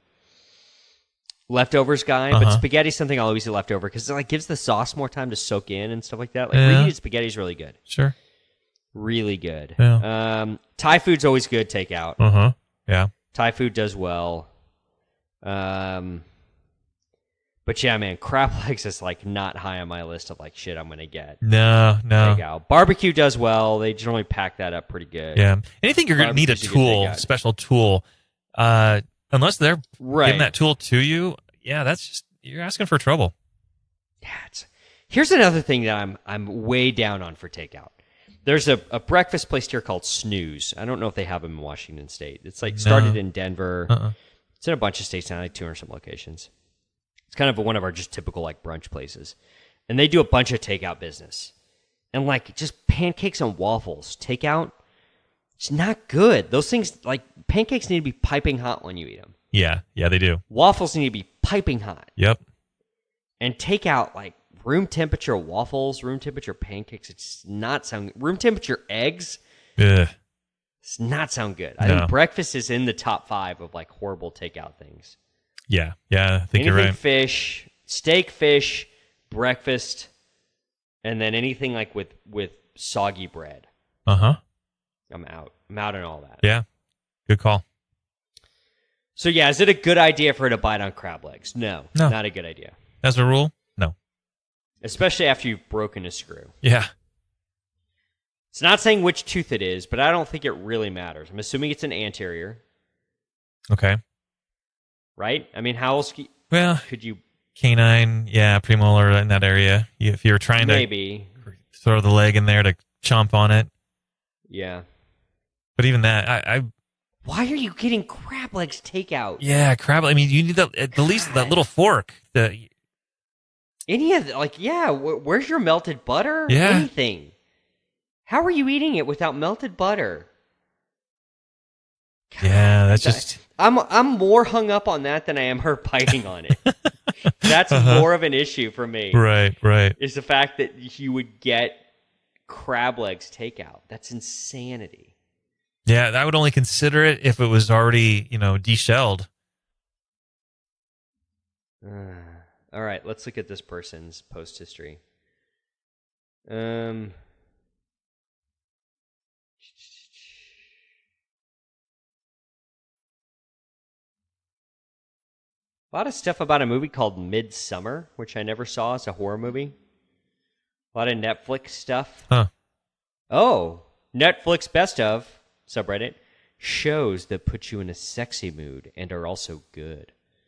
S2: leftovers guy, but
S3: Uh-huh.
S2: spaghetti's something I'll always do leftover because it like gives the sauce more time to soak in and stuff like that. Like
S3: Yeah.
S2: reheated spaghetti's really good,
S3: Sure.
S2: really good.
S3: Yeah.
S2: Um, Thai food's always good takeout.
S3: Uh huh. Yeah.
S2: Thai food does well. Um, but yeah, man, crab legs is like not high on my list of like shit I'm gonna get.
S3: No, no.
S2: Takeout. Barbecue does well. They generally pack that up pretty good.
S3: Yeah. Anything you're going to need a
S2: Barbecue's a good
S3: tool,
S2: takeout.
S3: special tool, uh, unless they're
S2: Right.
S3: giving that tool to you, yeah, that's just, you're asking for trouble.
S2: Yeah, it's, here's another thing that I'm I'm way down on for takeout. There's a, a breakfast place here called Snooze. I don't know if they have them in Washington State. It's like started
S3: No.
S2: in Denver.
S3: Uh-uh.
S2: It's in a bunch of states now, like two hundred some locations. It's kind of one of our just typical like brunch places, and they do a bunch of takeout business, and like just pancakes and waffles takeout. It's not good. Those things like pancakes need to be piping hot when you eat them.
S3: Yeah. Yeah, they do.
S2: Waffles need to be piping hot.
S3: Yep.
S2: And take out like room temperature waffles, room temperature pancakes. It's not sound room temperature eggs.
S3: Ugh.
S2: It's not sound good. I
S3: No.
S2: think breakfast is in the top five of like horrible takeout things.
S3: Yeah. Yeah, I think
S2: Anything
S3: you're right.
S2: fish, steak, fish, breakfast, and then anything like with with soggy bread.
S3: Uh huh.
S2: I'm out. I'm out on all that.
S3: Yeah. Good call.
S2: So yeah, is it a good idea for her to bite on crab legs? No,
S3: No.
S2: not a good idea.
S3: As a rule, no.
S2: Especially after you've broken a screw.
S3: Yeah.
S2: It's not saying which tooth it is, but I don't think it really matters. I'm assuming it's an anterior,
S3: Okay.
S2: right? I mean, how else c-
S3: Well,
S2: could you
S3: canine, yeah, premolar in that area. You- If you're trying
S2: maybe?
S3: to throw the leg in there to chomp on it,
S2: Yeah.
S3: but even that, I, I
S2: Why are you getting crab legs takeout?
S3: yeah, crab. I mean, you need that, at the least that little fork. The
S2: Any of the, like, yeah, wh- where's your melted butter?
S3: Yeah.
S2: Anything. How are you eating it without melted butter?
S3: yeah, that's just
S2: I'm I'm more hung up on that than I am her biting on it. That's
S3: Uh-huh.
S2: more of an issue for me.
S3: right, right.
S2: Is the fact that you would get crab legs takeout. That's insanity.
S3: Yeah, I would only consider it if it was already, you know, deshelled.
S2: Uh, all right, let's look at this person's post history. Um, a lot of stuff about a movie called Midsummer, which I never saw. It's a horror movie. A lot of Netflix stuff.
S3: Huh.
S2: Oh, Netflix best of subreddit shows that put you in a sexy mood and are also good.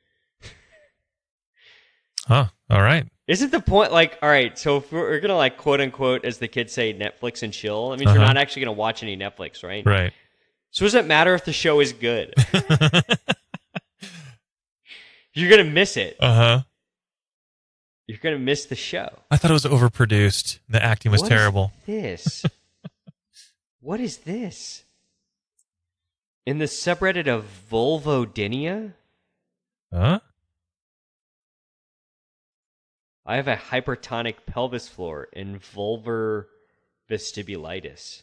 S3: Huh. All right.
S2: Isn't the point like, all right, so if we're, we're going to like quote unquote, as the kids say, Netflix and chill, that means
S3: Uh-huh.
S2: you're not actually going to watch any Netflix, right?
S3: Right.
S2: So does it matter if the show is good? You're going to miss it.
S3: Uh huh.
S2: You're going to miss the show.
S3: I thought it was overproduced. The acting was
S2: What is
S3: terrible.
S2: this? What is this? In the subreddit of vulvodynia,
S3: Huh?
S2: I have a hypertonic pelvis floor and vulvar vestibulitis.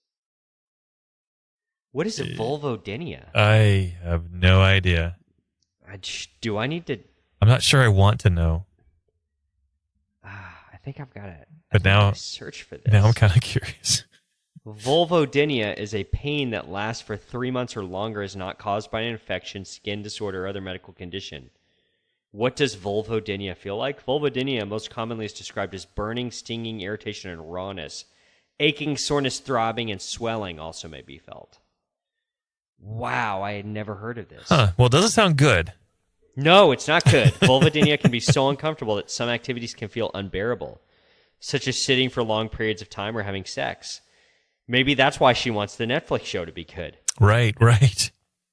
S2: What is a vulvodynia?
S3: I have no idea.
S2: I, do I need to...
S3: I'm not sure I want to know.
S2: Ah, I think I've got to
S3: But now,
S2: search for this.
S3: now I'm kind of curious.
S2: Vulvodynia is a pain that lasts for three months or longer, is not caused by an infection, skin disorder, or other medical condition. What does vulvodynia feel like? Vulvodynia most commonly is described as burning, stinging, irritation, and rawness. Aching, soreness, throbbing, and swelling also may be felt. Wow, I had never heard of this.
S3: Huh. Well, it doesn't sound good.
S2: No, it's not good. Vulvodynia can be so uncomfortable that some activities can feel unbearable, such as sitting for long periods of time or having sex. Maybe that's why she wants the Netflix show to be good.
S3: Right, right.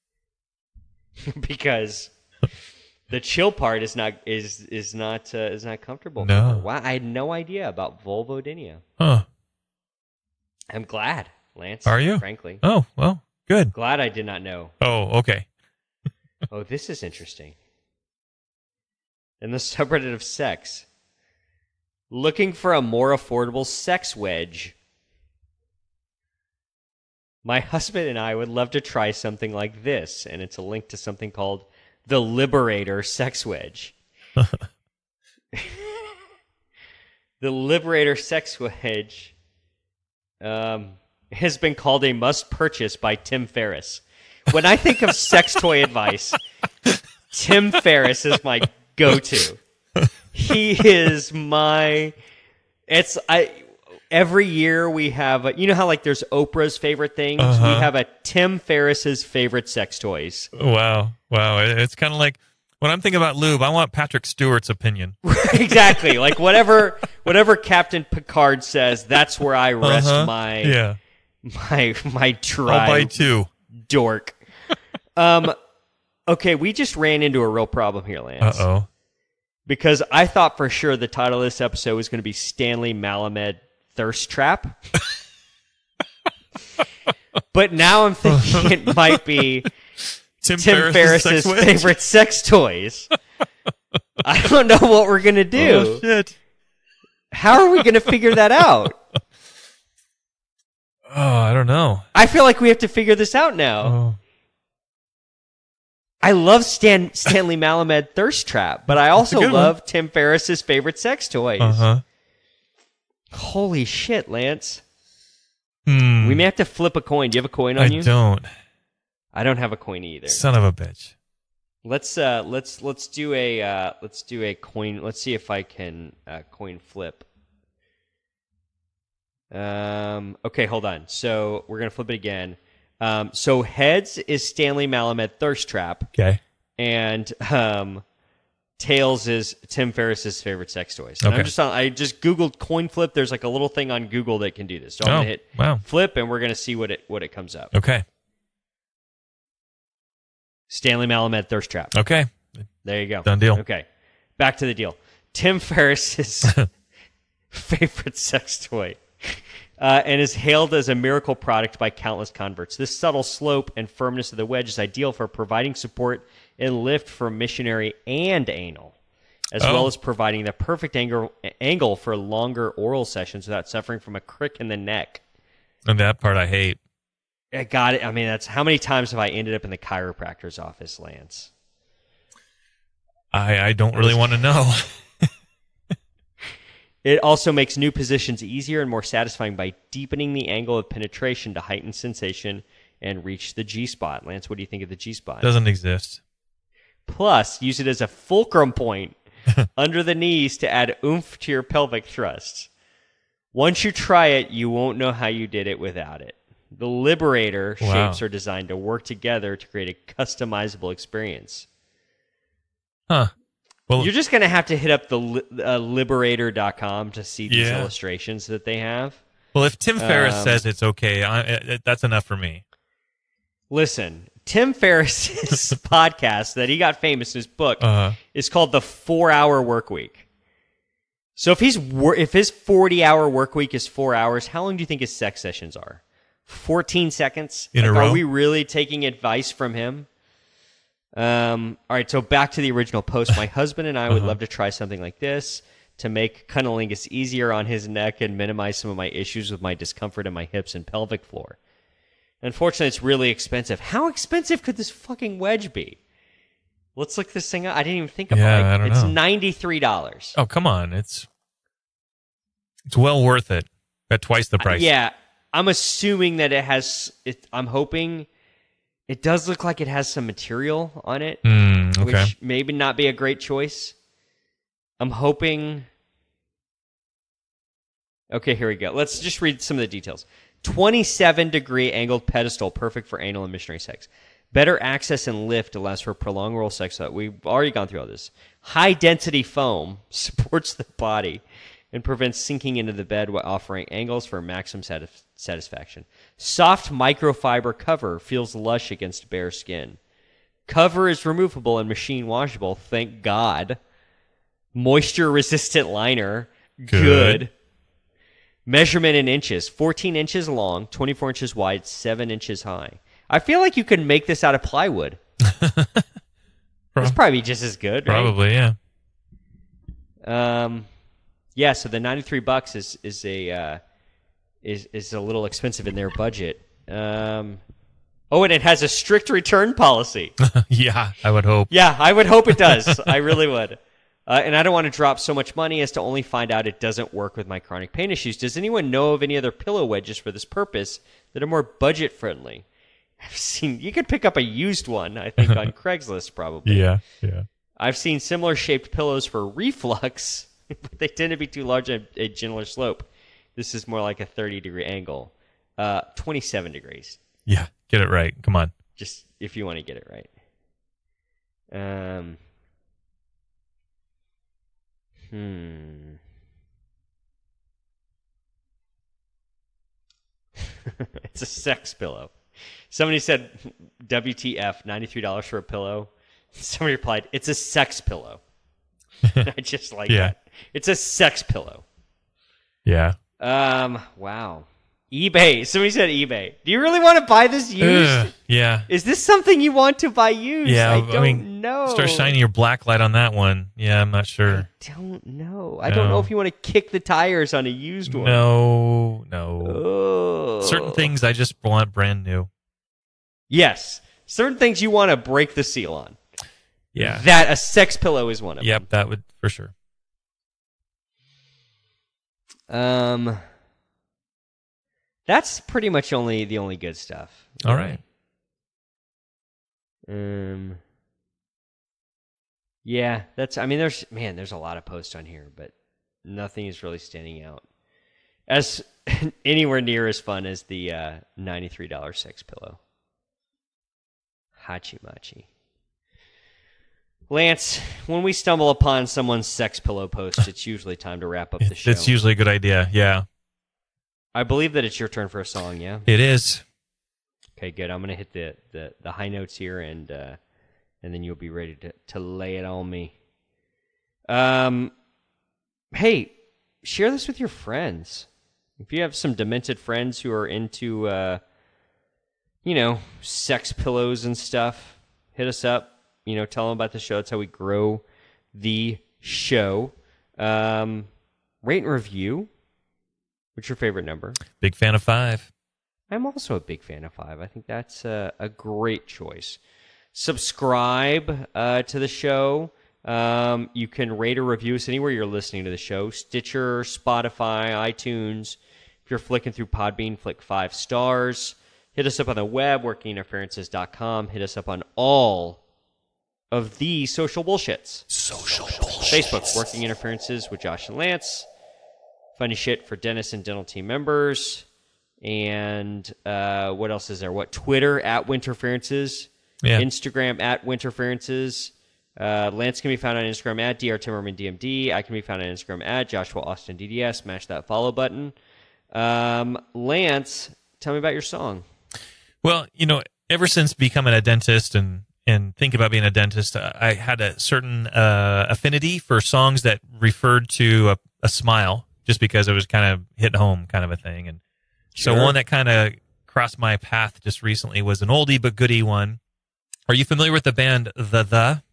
S2: Because the chill part is not is is not uh, is not comfortable.
S3: No.
S2: For her. Wow, I had no idea about vulvodynia.
S3: Huh.
S2: I'm glad, Lance.
S3: Are you?
S2: Frankly.
S3: Oh, well, good.
S2: Glad I did not know.
S3: Oh, okay.
S2: Oh, this is interesting. In the subreddit of sex, looking for a more affordable sex wedge. My husband and I would love to try something like this, and it's a link to something called the Liberator Sex Wedge. The Liberator Sex Wedge um, has been called a must-purchase by Tim Ferriss. When I think of sex toy advice, Tim Ferriss is my go-to. He is my... It's... I. Every year we have, a, you know how like there's Oprah's favorite things?
S3: Uh-huh.
S2: We have a Tim Ferriss's favorite sex toys.
S3: Wow. Wow. It- It's kind of like when I'm thinking about lube, I want Patrick Stewart's opinion.
S2: Exactly. Like whatever whatever Captain Picard says, that's where I rest
S3: Uh-huh.
S2: my
S3: Yeah.
S2: my my
S3: I'll buy
S2: try
S3: two.
S2: dork. um okay, we just ran into a real problem here, Lance.
S3: Uh-oh.
S2: Because I thought for sure the title of this episode was going to be Stanley Malamed Thirst Trap. But now I'm thinking it might be
S3: Tim,
S2: Tim
S3: Ferriss's
S2: Ferriss's
S3: sex wedge?
S2: favorite sex toys. I don't know what we're going to do.
S3: Oh, shit.
S2: How are we going to figure that out?
S3: Oh, I don't know.
S2: I feel like we have to figure this out now.
S3: Oh.
S2: I love Stan, Stanley Malamed Thirst Trap, but I
S3: That's a
S2: also
S3: good one.
S2: love Tim Ferriss's favorite sex toys.
S3: Uh-huh.
S2: Holy shit, Lance.
S3: Hmm.
S2: We may have to flip a coin. Do you have a coin on
S3: I
S2: you?
S3: don't.
S2: I don't have a coin either.
S3: Son of a bitch.
S2: Let's uh let's let's do a uh let's do a coin. Let's see if I can uh, coin flip. Um okay, hold on. So we're going to flip it again. Um so heads is Stanley Malamed Thirst Trap,
S3: Okay.
S2: and um tails is Tim Ferriss's favorite sex toys. And
S3: Okay.
S2: I'm just on, I just googled coin flip. There's like a little thing on Google that can do this. So I'm
S3: Oh,
S2: going to hit
S3: wow.
S2: flip and we're going to see what it what it comes up.
S3: Okay.
S2: Stanley Malamed Thirst Trap.
S3: Okay.
S2: There you go.
S3: Done deal.
S2: Okay. Back to the deal. Tim Ferriss's favorite sex toy uh, and is hailed as a miracle product by countless converts. This subtle slope and firmness of the wedge is ideal for providing support and lift for missionary and anal, as
S3: Oh.
S2: well as providing the perfect angle, angle for longer oral sessions without suffering from a crick in the neck.
S3: And that part I hate.
S2: I got it. I mean, that's how many times have I ended up in the chiropractor's office, Lance?
S3: I, I don't really want to know.
S2: It also makes new positions easier and more satisfying by deepening the angle of penetration to heighten sensation and reach the G-spot. Lance, what do you think of the G-spot?
S3: Doesn't exist.
S2: Plus, use it as a fulcrum point under the knees to add oomph to your pelvic thrusts. Once you try it, you won't know how you did it without it. The Liberator
S3: Wow.
S2: shapes are designed to work together to create a customizable experience.
S3: Huh. Well,
S2: You're just going to have to hit up the li- uh, liberator dot com to see these
S3: Yeah.
S2: illustrations that they have.
S3: well, if Tim Ferriss
S2: Um,
S3: says it's okay, I, it, that's enough for me.
S2: Listen, Tim Ferriss's podcast that he got famous in his book
S3: Uh-huh.
S2: is called The four-Hour Work Week. So if he's wor- if his forty-hour work week is four hours, how long do you think his sex sessions are? fourteen seconds.
S3: In a
S2: Like,
S3: row?
S2: Are we really taking advice from him? Um, all right, so back to the original post. My husband and I would
S3: Uh-huh.
S2: love to try something like this to make cunnilingus easier on his neck and minimize some of my issues with my discomfort in my hips and pelvic floor. Unfortunately, it's really expensive. How expensive could this fucking wedge be? Let's look this thing up. I didn't even think about
S3: Yeah,
S2: it.
S3: I don't
S2: It's
S3: know.
S2: ninety-three dollars.
S3: Oh, come on. It's it's well worth it at twice the price.
S2: Uh, yeah, I'm assuming that it has. It, I'm hoping it does look like it has some material on it,
S3: Mm, okay.
S2: which maybe not be a great choice. I'm hoping. Okay, here we go. Let's just read some of the details. twenty-seven degree angled pedestal, perfect for anal and missionary sex. Better access and lift allows for prolonged oral sex. So we've already gone through all this. High density foam supports the body and prevents sinking into the bed while offering angles for maximum satis- satisfaction. Soft microfiber cover feels lush against bare skin. Cover is removable and machine washable, thank God. Moisture resistant liner, good.
S3: Good.
S2: Measurement in inches, fourteen inches long, twenty-four inches wide, seven inches high. I feel like you can make this out of plywood. It's probably just as good, right?
S3: Probably, yeah.
S2: Um, yeah. So the ninety-three bucks is is a uh, is is a little expensive in their budget. Um, oh, and it has a strict return policy.
S3: Yeah, I would hope.
S2: Yeah, I would hope it does. I really would. Uh, and I don't want to drop so much money as to only find out it doesn't work with my chronic pain issues. Does anyone know of any other pillow wedges for this purpose that are more budget friendly? I've seen you could pick up a used one, I think, on Craigslist probably.
S3: Yeah, yeah.
S2: I've seen similar shaped pillows for reflux, but they tend to be too large at a gentler slope. This is more like a thirty degree angle. Uh, twenty-seven degrees.
S3: Yeah, get it right. Come on.
S2: Just if you want to get it right. Um. Hmm. It's a sex pillow. Somebody said, W T F, ninety-three dollars for a pillow. Somebody replied, it's a sex pillow. I just like
S3: Yeah.
S2: that. It's a sex pillow.
S3: Yeah.
S2: Um. Wow. eBay. Somebody said eBay. Do you really want to buy this used?
S3: Ugh, yeah.
S2: Is this something you want to buy used?
S3: Yeah,
S2: I
S3: I
S2: don't
S3: mean,
S2: know.
S3: Start shining your black light on that one. Yeah, I'm not sure.
S2: I don't know. I don't
S3: No.
S2: know if you want to kick the tires on a used one.
S3: No, no.
S2: Oh.
S3: Certain things I just want brand new.
S2: Yes. Certain things you want to break the seal on.
S3: Yeah.
S2: That a sex pillow is one of
S3: Yep, that would for sure.
S2: them. Um. That's pretty much only the only good stuff.
S3: All right.
S2: Um. Yeah, that's. I mean, there's man, there's a lot of posts on here, but nothing is really standing out as anywhere near as fun as the uh, ninety-three dollars sex pillow. Hachi machi. Lance, when we stumble upon someone's sex pillow post, it's usually time to wrap up the show.
S3: It's usually a good idea. Yeah.
S2: I believe that it's your turn for a song, yeah?
S3: It is.
S2: Okay, good. I'm going to hit the, the, the high notes here, and uh, and then you'll be ready to, to lay it on me. Um, hey, share this with your friends. If you have some demented friends who are into, uh, you know, sex pillows and stuff, hit us up. You know, tell them about the show. That's how we grow the show. Um, rate and review. What's your favorite number?
S3: Big fan of five.
S2: I'm also a big fan of five. I think that's a, a great choice. Subscribe uh, to the show. Um, you can rate or review us anywhere you're listening to the show. Stitcher, Spotify, iTunes. If you're flicking through Podbean, flick five stars. Hit us up on the web, working interferences dot com. Hit us up on all of the social bullshits.
S1: Social bullshit.
S2: Facebook, Working Interferences with Josh and Lance. Funny shit for dentists and dental team members. And uh, what else is there? What? Twitter, at Winterferences.
S3: Yeah.
S2: Instagram, at Winterferences. Uh, Lance can be found on Instagram at D R Timmerman D M D. I can be found on Instagram at Joshua Austin D D S. Smash that follow button. Um, Lance, tell me about your song.
S3: Well, you know, ever since becoming a dentist and, and thinking about being a dentist, I had a certain uh, affinity for songs that referred to a, a smile, just because it was kind of hit home kind of a thing. And
S2: Sure.
S3: so one that kind of crossed my path just recently was an oldie but goodie one. Are you familiar with the band The The?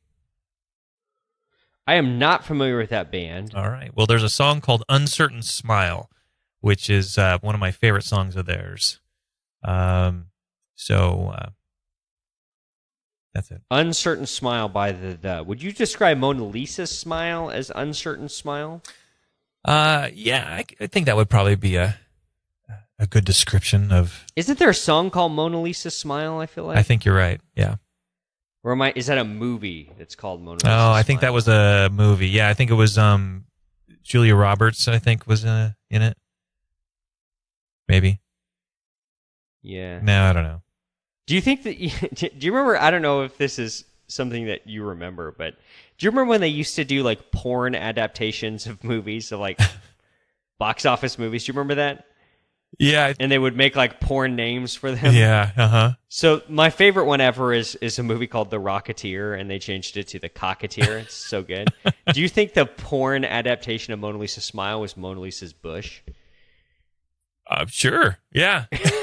S2: I am not familiar with that band.
S3: All right. Well, there's a song called Uncertain Smile, which is uh, one of my favorite songs of theirs. Um, so uh, that's it.
S2: Uncertain Smile by The The. Would you describe Mona Lisa's smile as Uncertain Smile?
S3: Uh, yeah, I, I think that would probably be a a good description of.
S2: Isn't there a song called Mona Lisa's Smile? I feel like.
S3: I think you're right. Yeah.
S2: Or am I? Is that a movie that's called Mona Lisa's
S3: Oh, I think
S2: Smile?
S3: that was a movie. Yeah, I think it was um, Julia Roberts. I think was uh, in it. Maybe.
S2: Yeah.
S3: No, I don't know.
S2: Do you think that? You, do you remember? I don't know if this is something that you remember, but do you remember when they used to do like porn adaptations of movies, of like box office movies? Do you remember that?
S3: Yeah.
S2: And they would make like porn names for them.
S3: Yeah. Uh huh.
S2: So my favorite one ever is is a movie called The Rocketeer, and they changed it to The Cocketeer. It's so good. Do you think the porn adaptation of Mona Lisa's Smile was Mona Lisa's bush?
S3: Uh, sure. Yeah.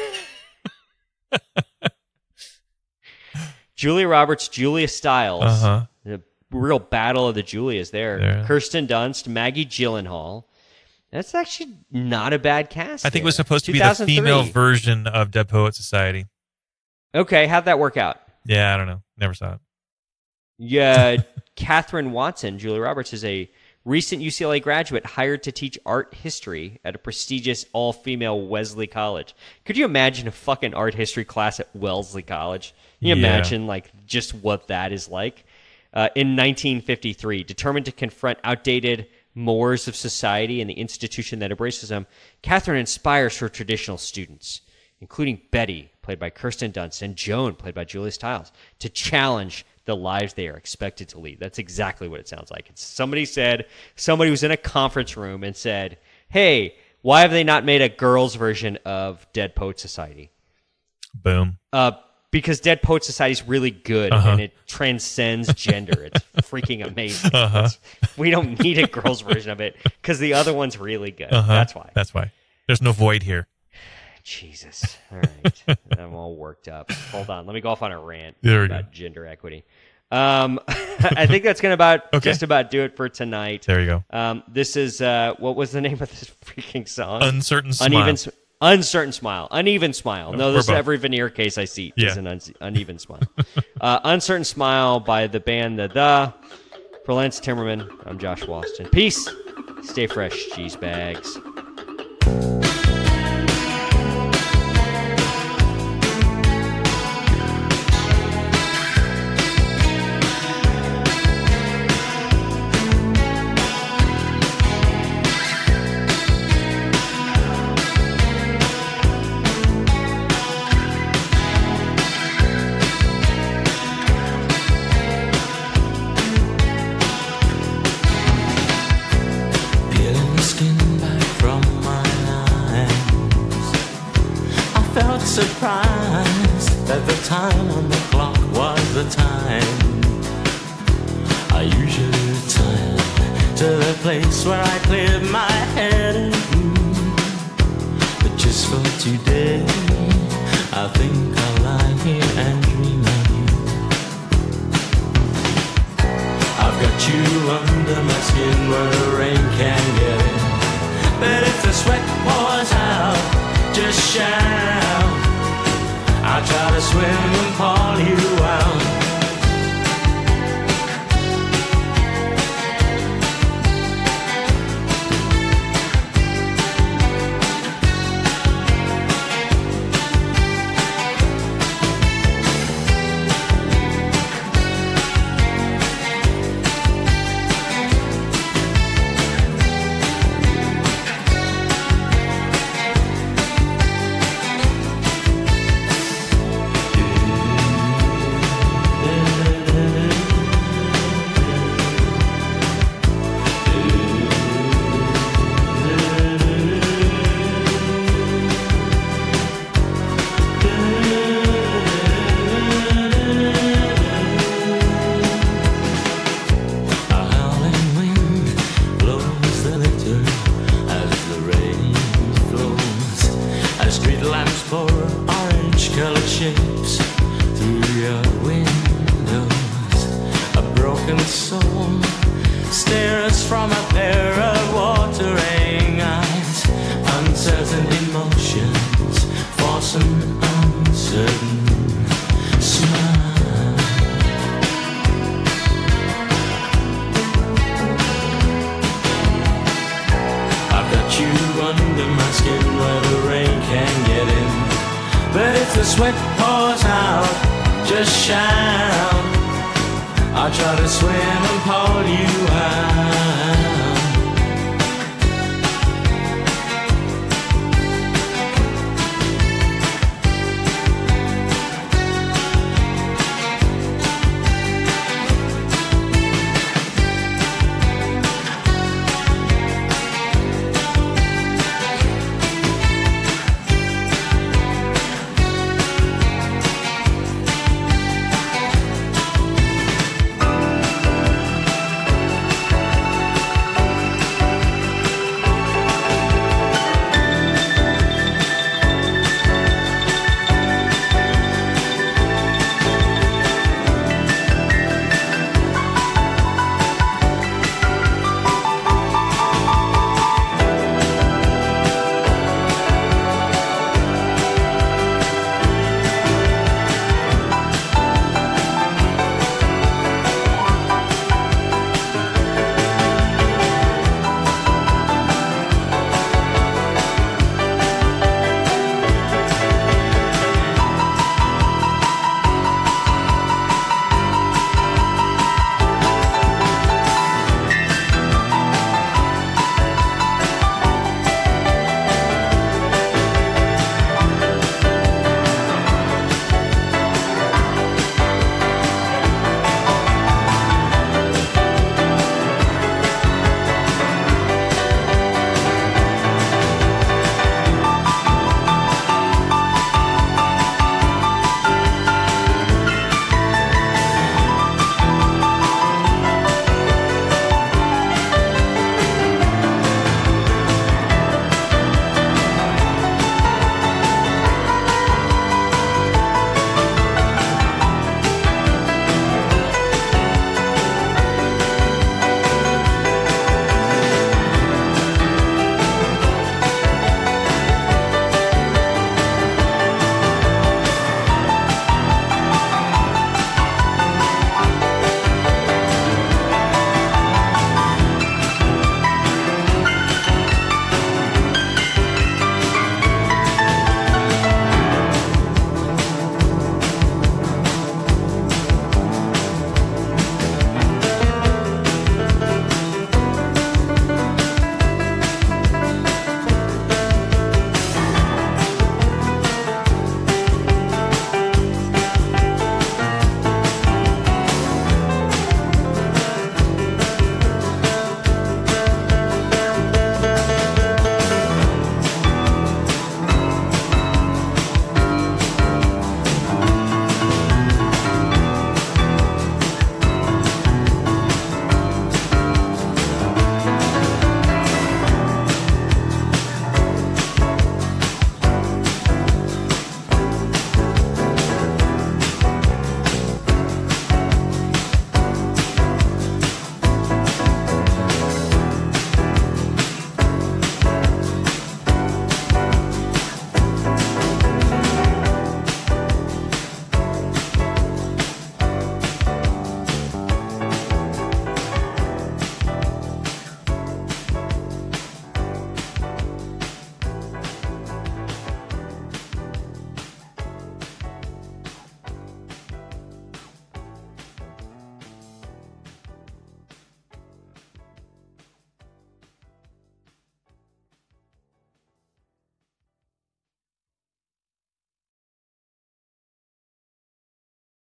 S2: Julia Roberts, Julia Stiles.
S3: Uh huh.
S2: The real battle of the Julias there.
S3: Yeah.
S2: Kirsten Dunst, Maggie Gyllenhaal. That's actually not a bad cast.
S3: I think it was
S2: there.
S3: supposed to be the female version of Dead Poet Society.
S2: Okay, how'd that work out?
S3: Yeah, I don't know. Never saw it.
S2: Yeah, Katherine Watson, Julia Roberts, is a recent U C L A graduate hired to teach art history at a prestigious all-female Wellesley College. Could you imagine a fucking art history class at Wellesley College? Can you
S3: Yeah.
S2: imagine like just what that is like? Uh, in nineteen fifty-three, determined to confront outdated mores of society and the institution that embraces them, Catherine inspires her traditional students, including Betty, played by Kirsten Dunst, and Joan, played by Julia Stiles, to challenge the lives they are expected to lead. That's exactly what it sounds like. It's somebody said, somebody was in a conference room and said, hey, why have they not made a girls' version of Dead Poet Society?
S3: Boom.
S2: Uh, because Dead Poet Society is really good,
S3: Uh-huh.
S2: and it transcends gender. It's freaking amazing.
S3: Uh-huh.
S2: It's- We don't need a girls' version of it because the other one's really good.
S3: Uh-huh.
S2: That's why.
S3: That's why. There's no void here.
S2: Jesus. All right. I'm all worked up. Hold on. Let me go off on a rant
S3: There we
S2: about gender equity. Um, I think that's going to about
S3: Okay.
S2: just about do it for tonight.
S3: There you go.
S2: Um, this is, uh, what was the name of this freaking song?
S3: Uncertain Smile.
S2: Uneven, S- Uncertain Smile. Uneven Smile. No,
S3: We're
S2: this is
S3: both.
S2: every veneer case I see.
S3: Yeah.
S2: Is an un- uneven smile. uh, Uncertain Smile by the band The The. For Lance Timmerman, I'm Josh Walston. Peace. Stay fresh, cheese bags.
S4: Peeling the skin back from my eyes, I felt surprised that the time on the clock was the time I usually retire to the place where I cleared my head and but just for today I think I'll lie here and dream of you. I've got you under my skin where the rain can get in. But if the sweat pours out, just shout. I'll try to swim and call you out. broken soul. Stare us from a pair of watering eyes. Uncertain emotions force an uncertain smile. I've got you under my skin where the rain can get in. But if the sweat pours out, just shout. I'll try to swim and pull you out.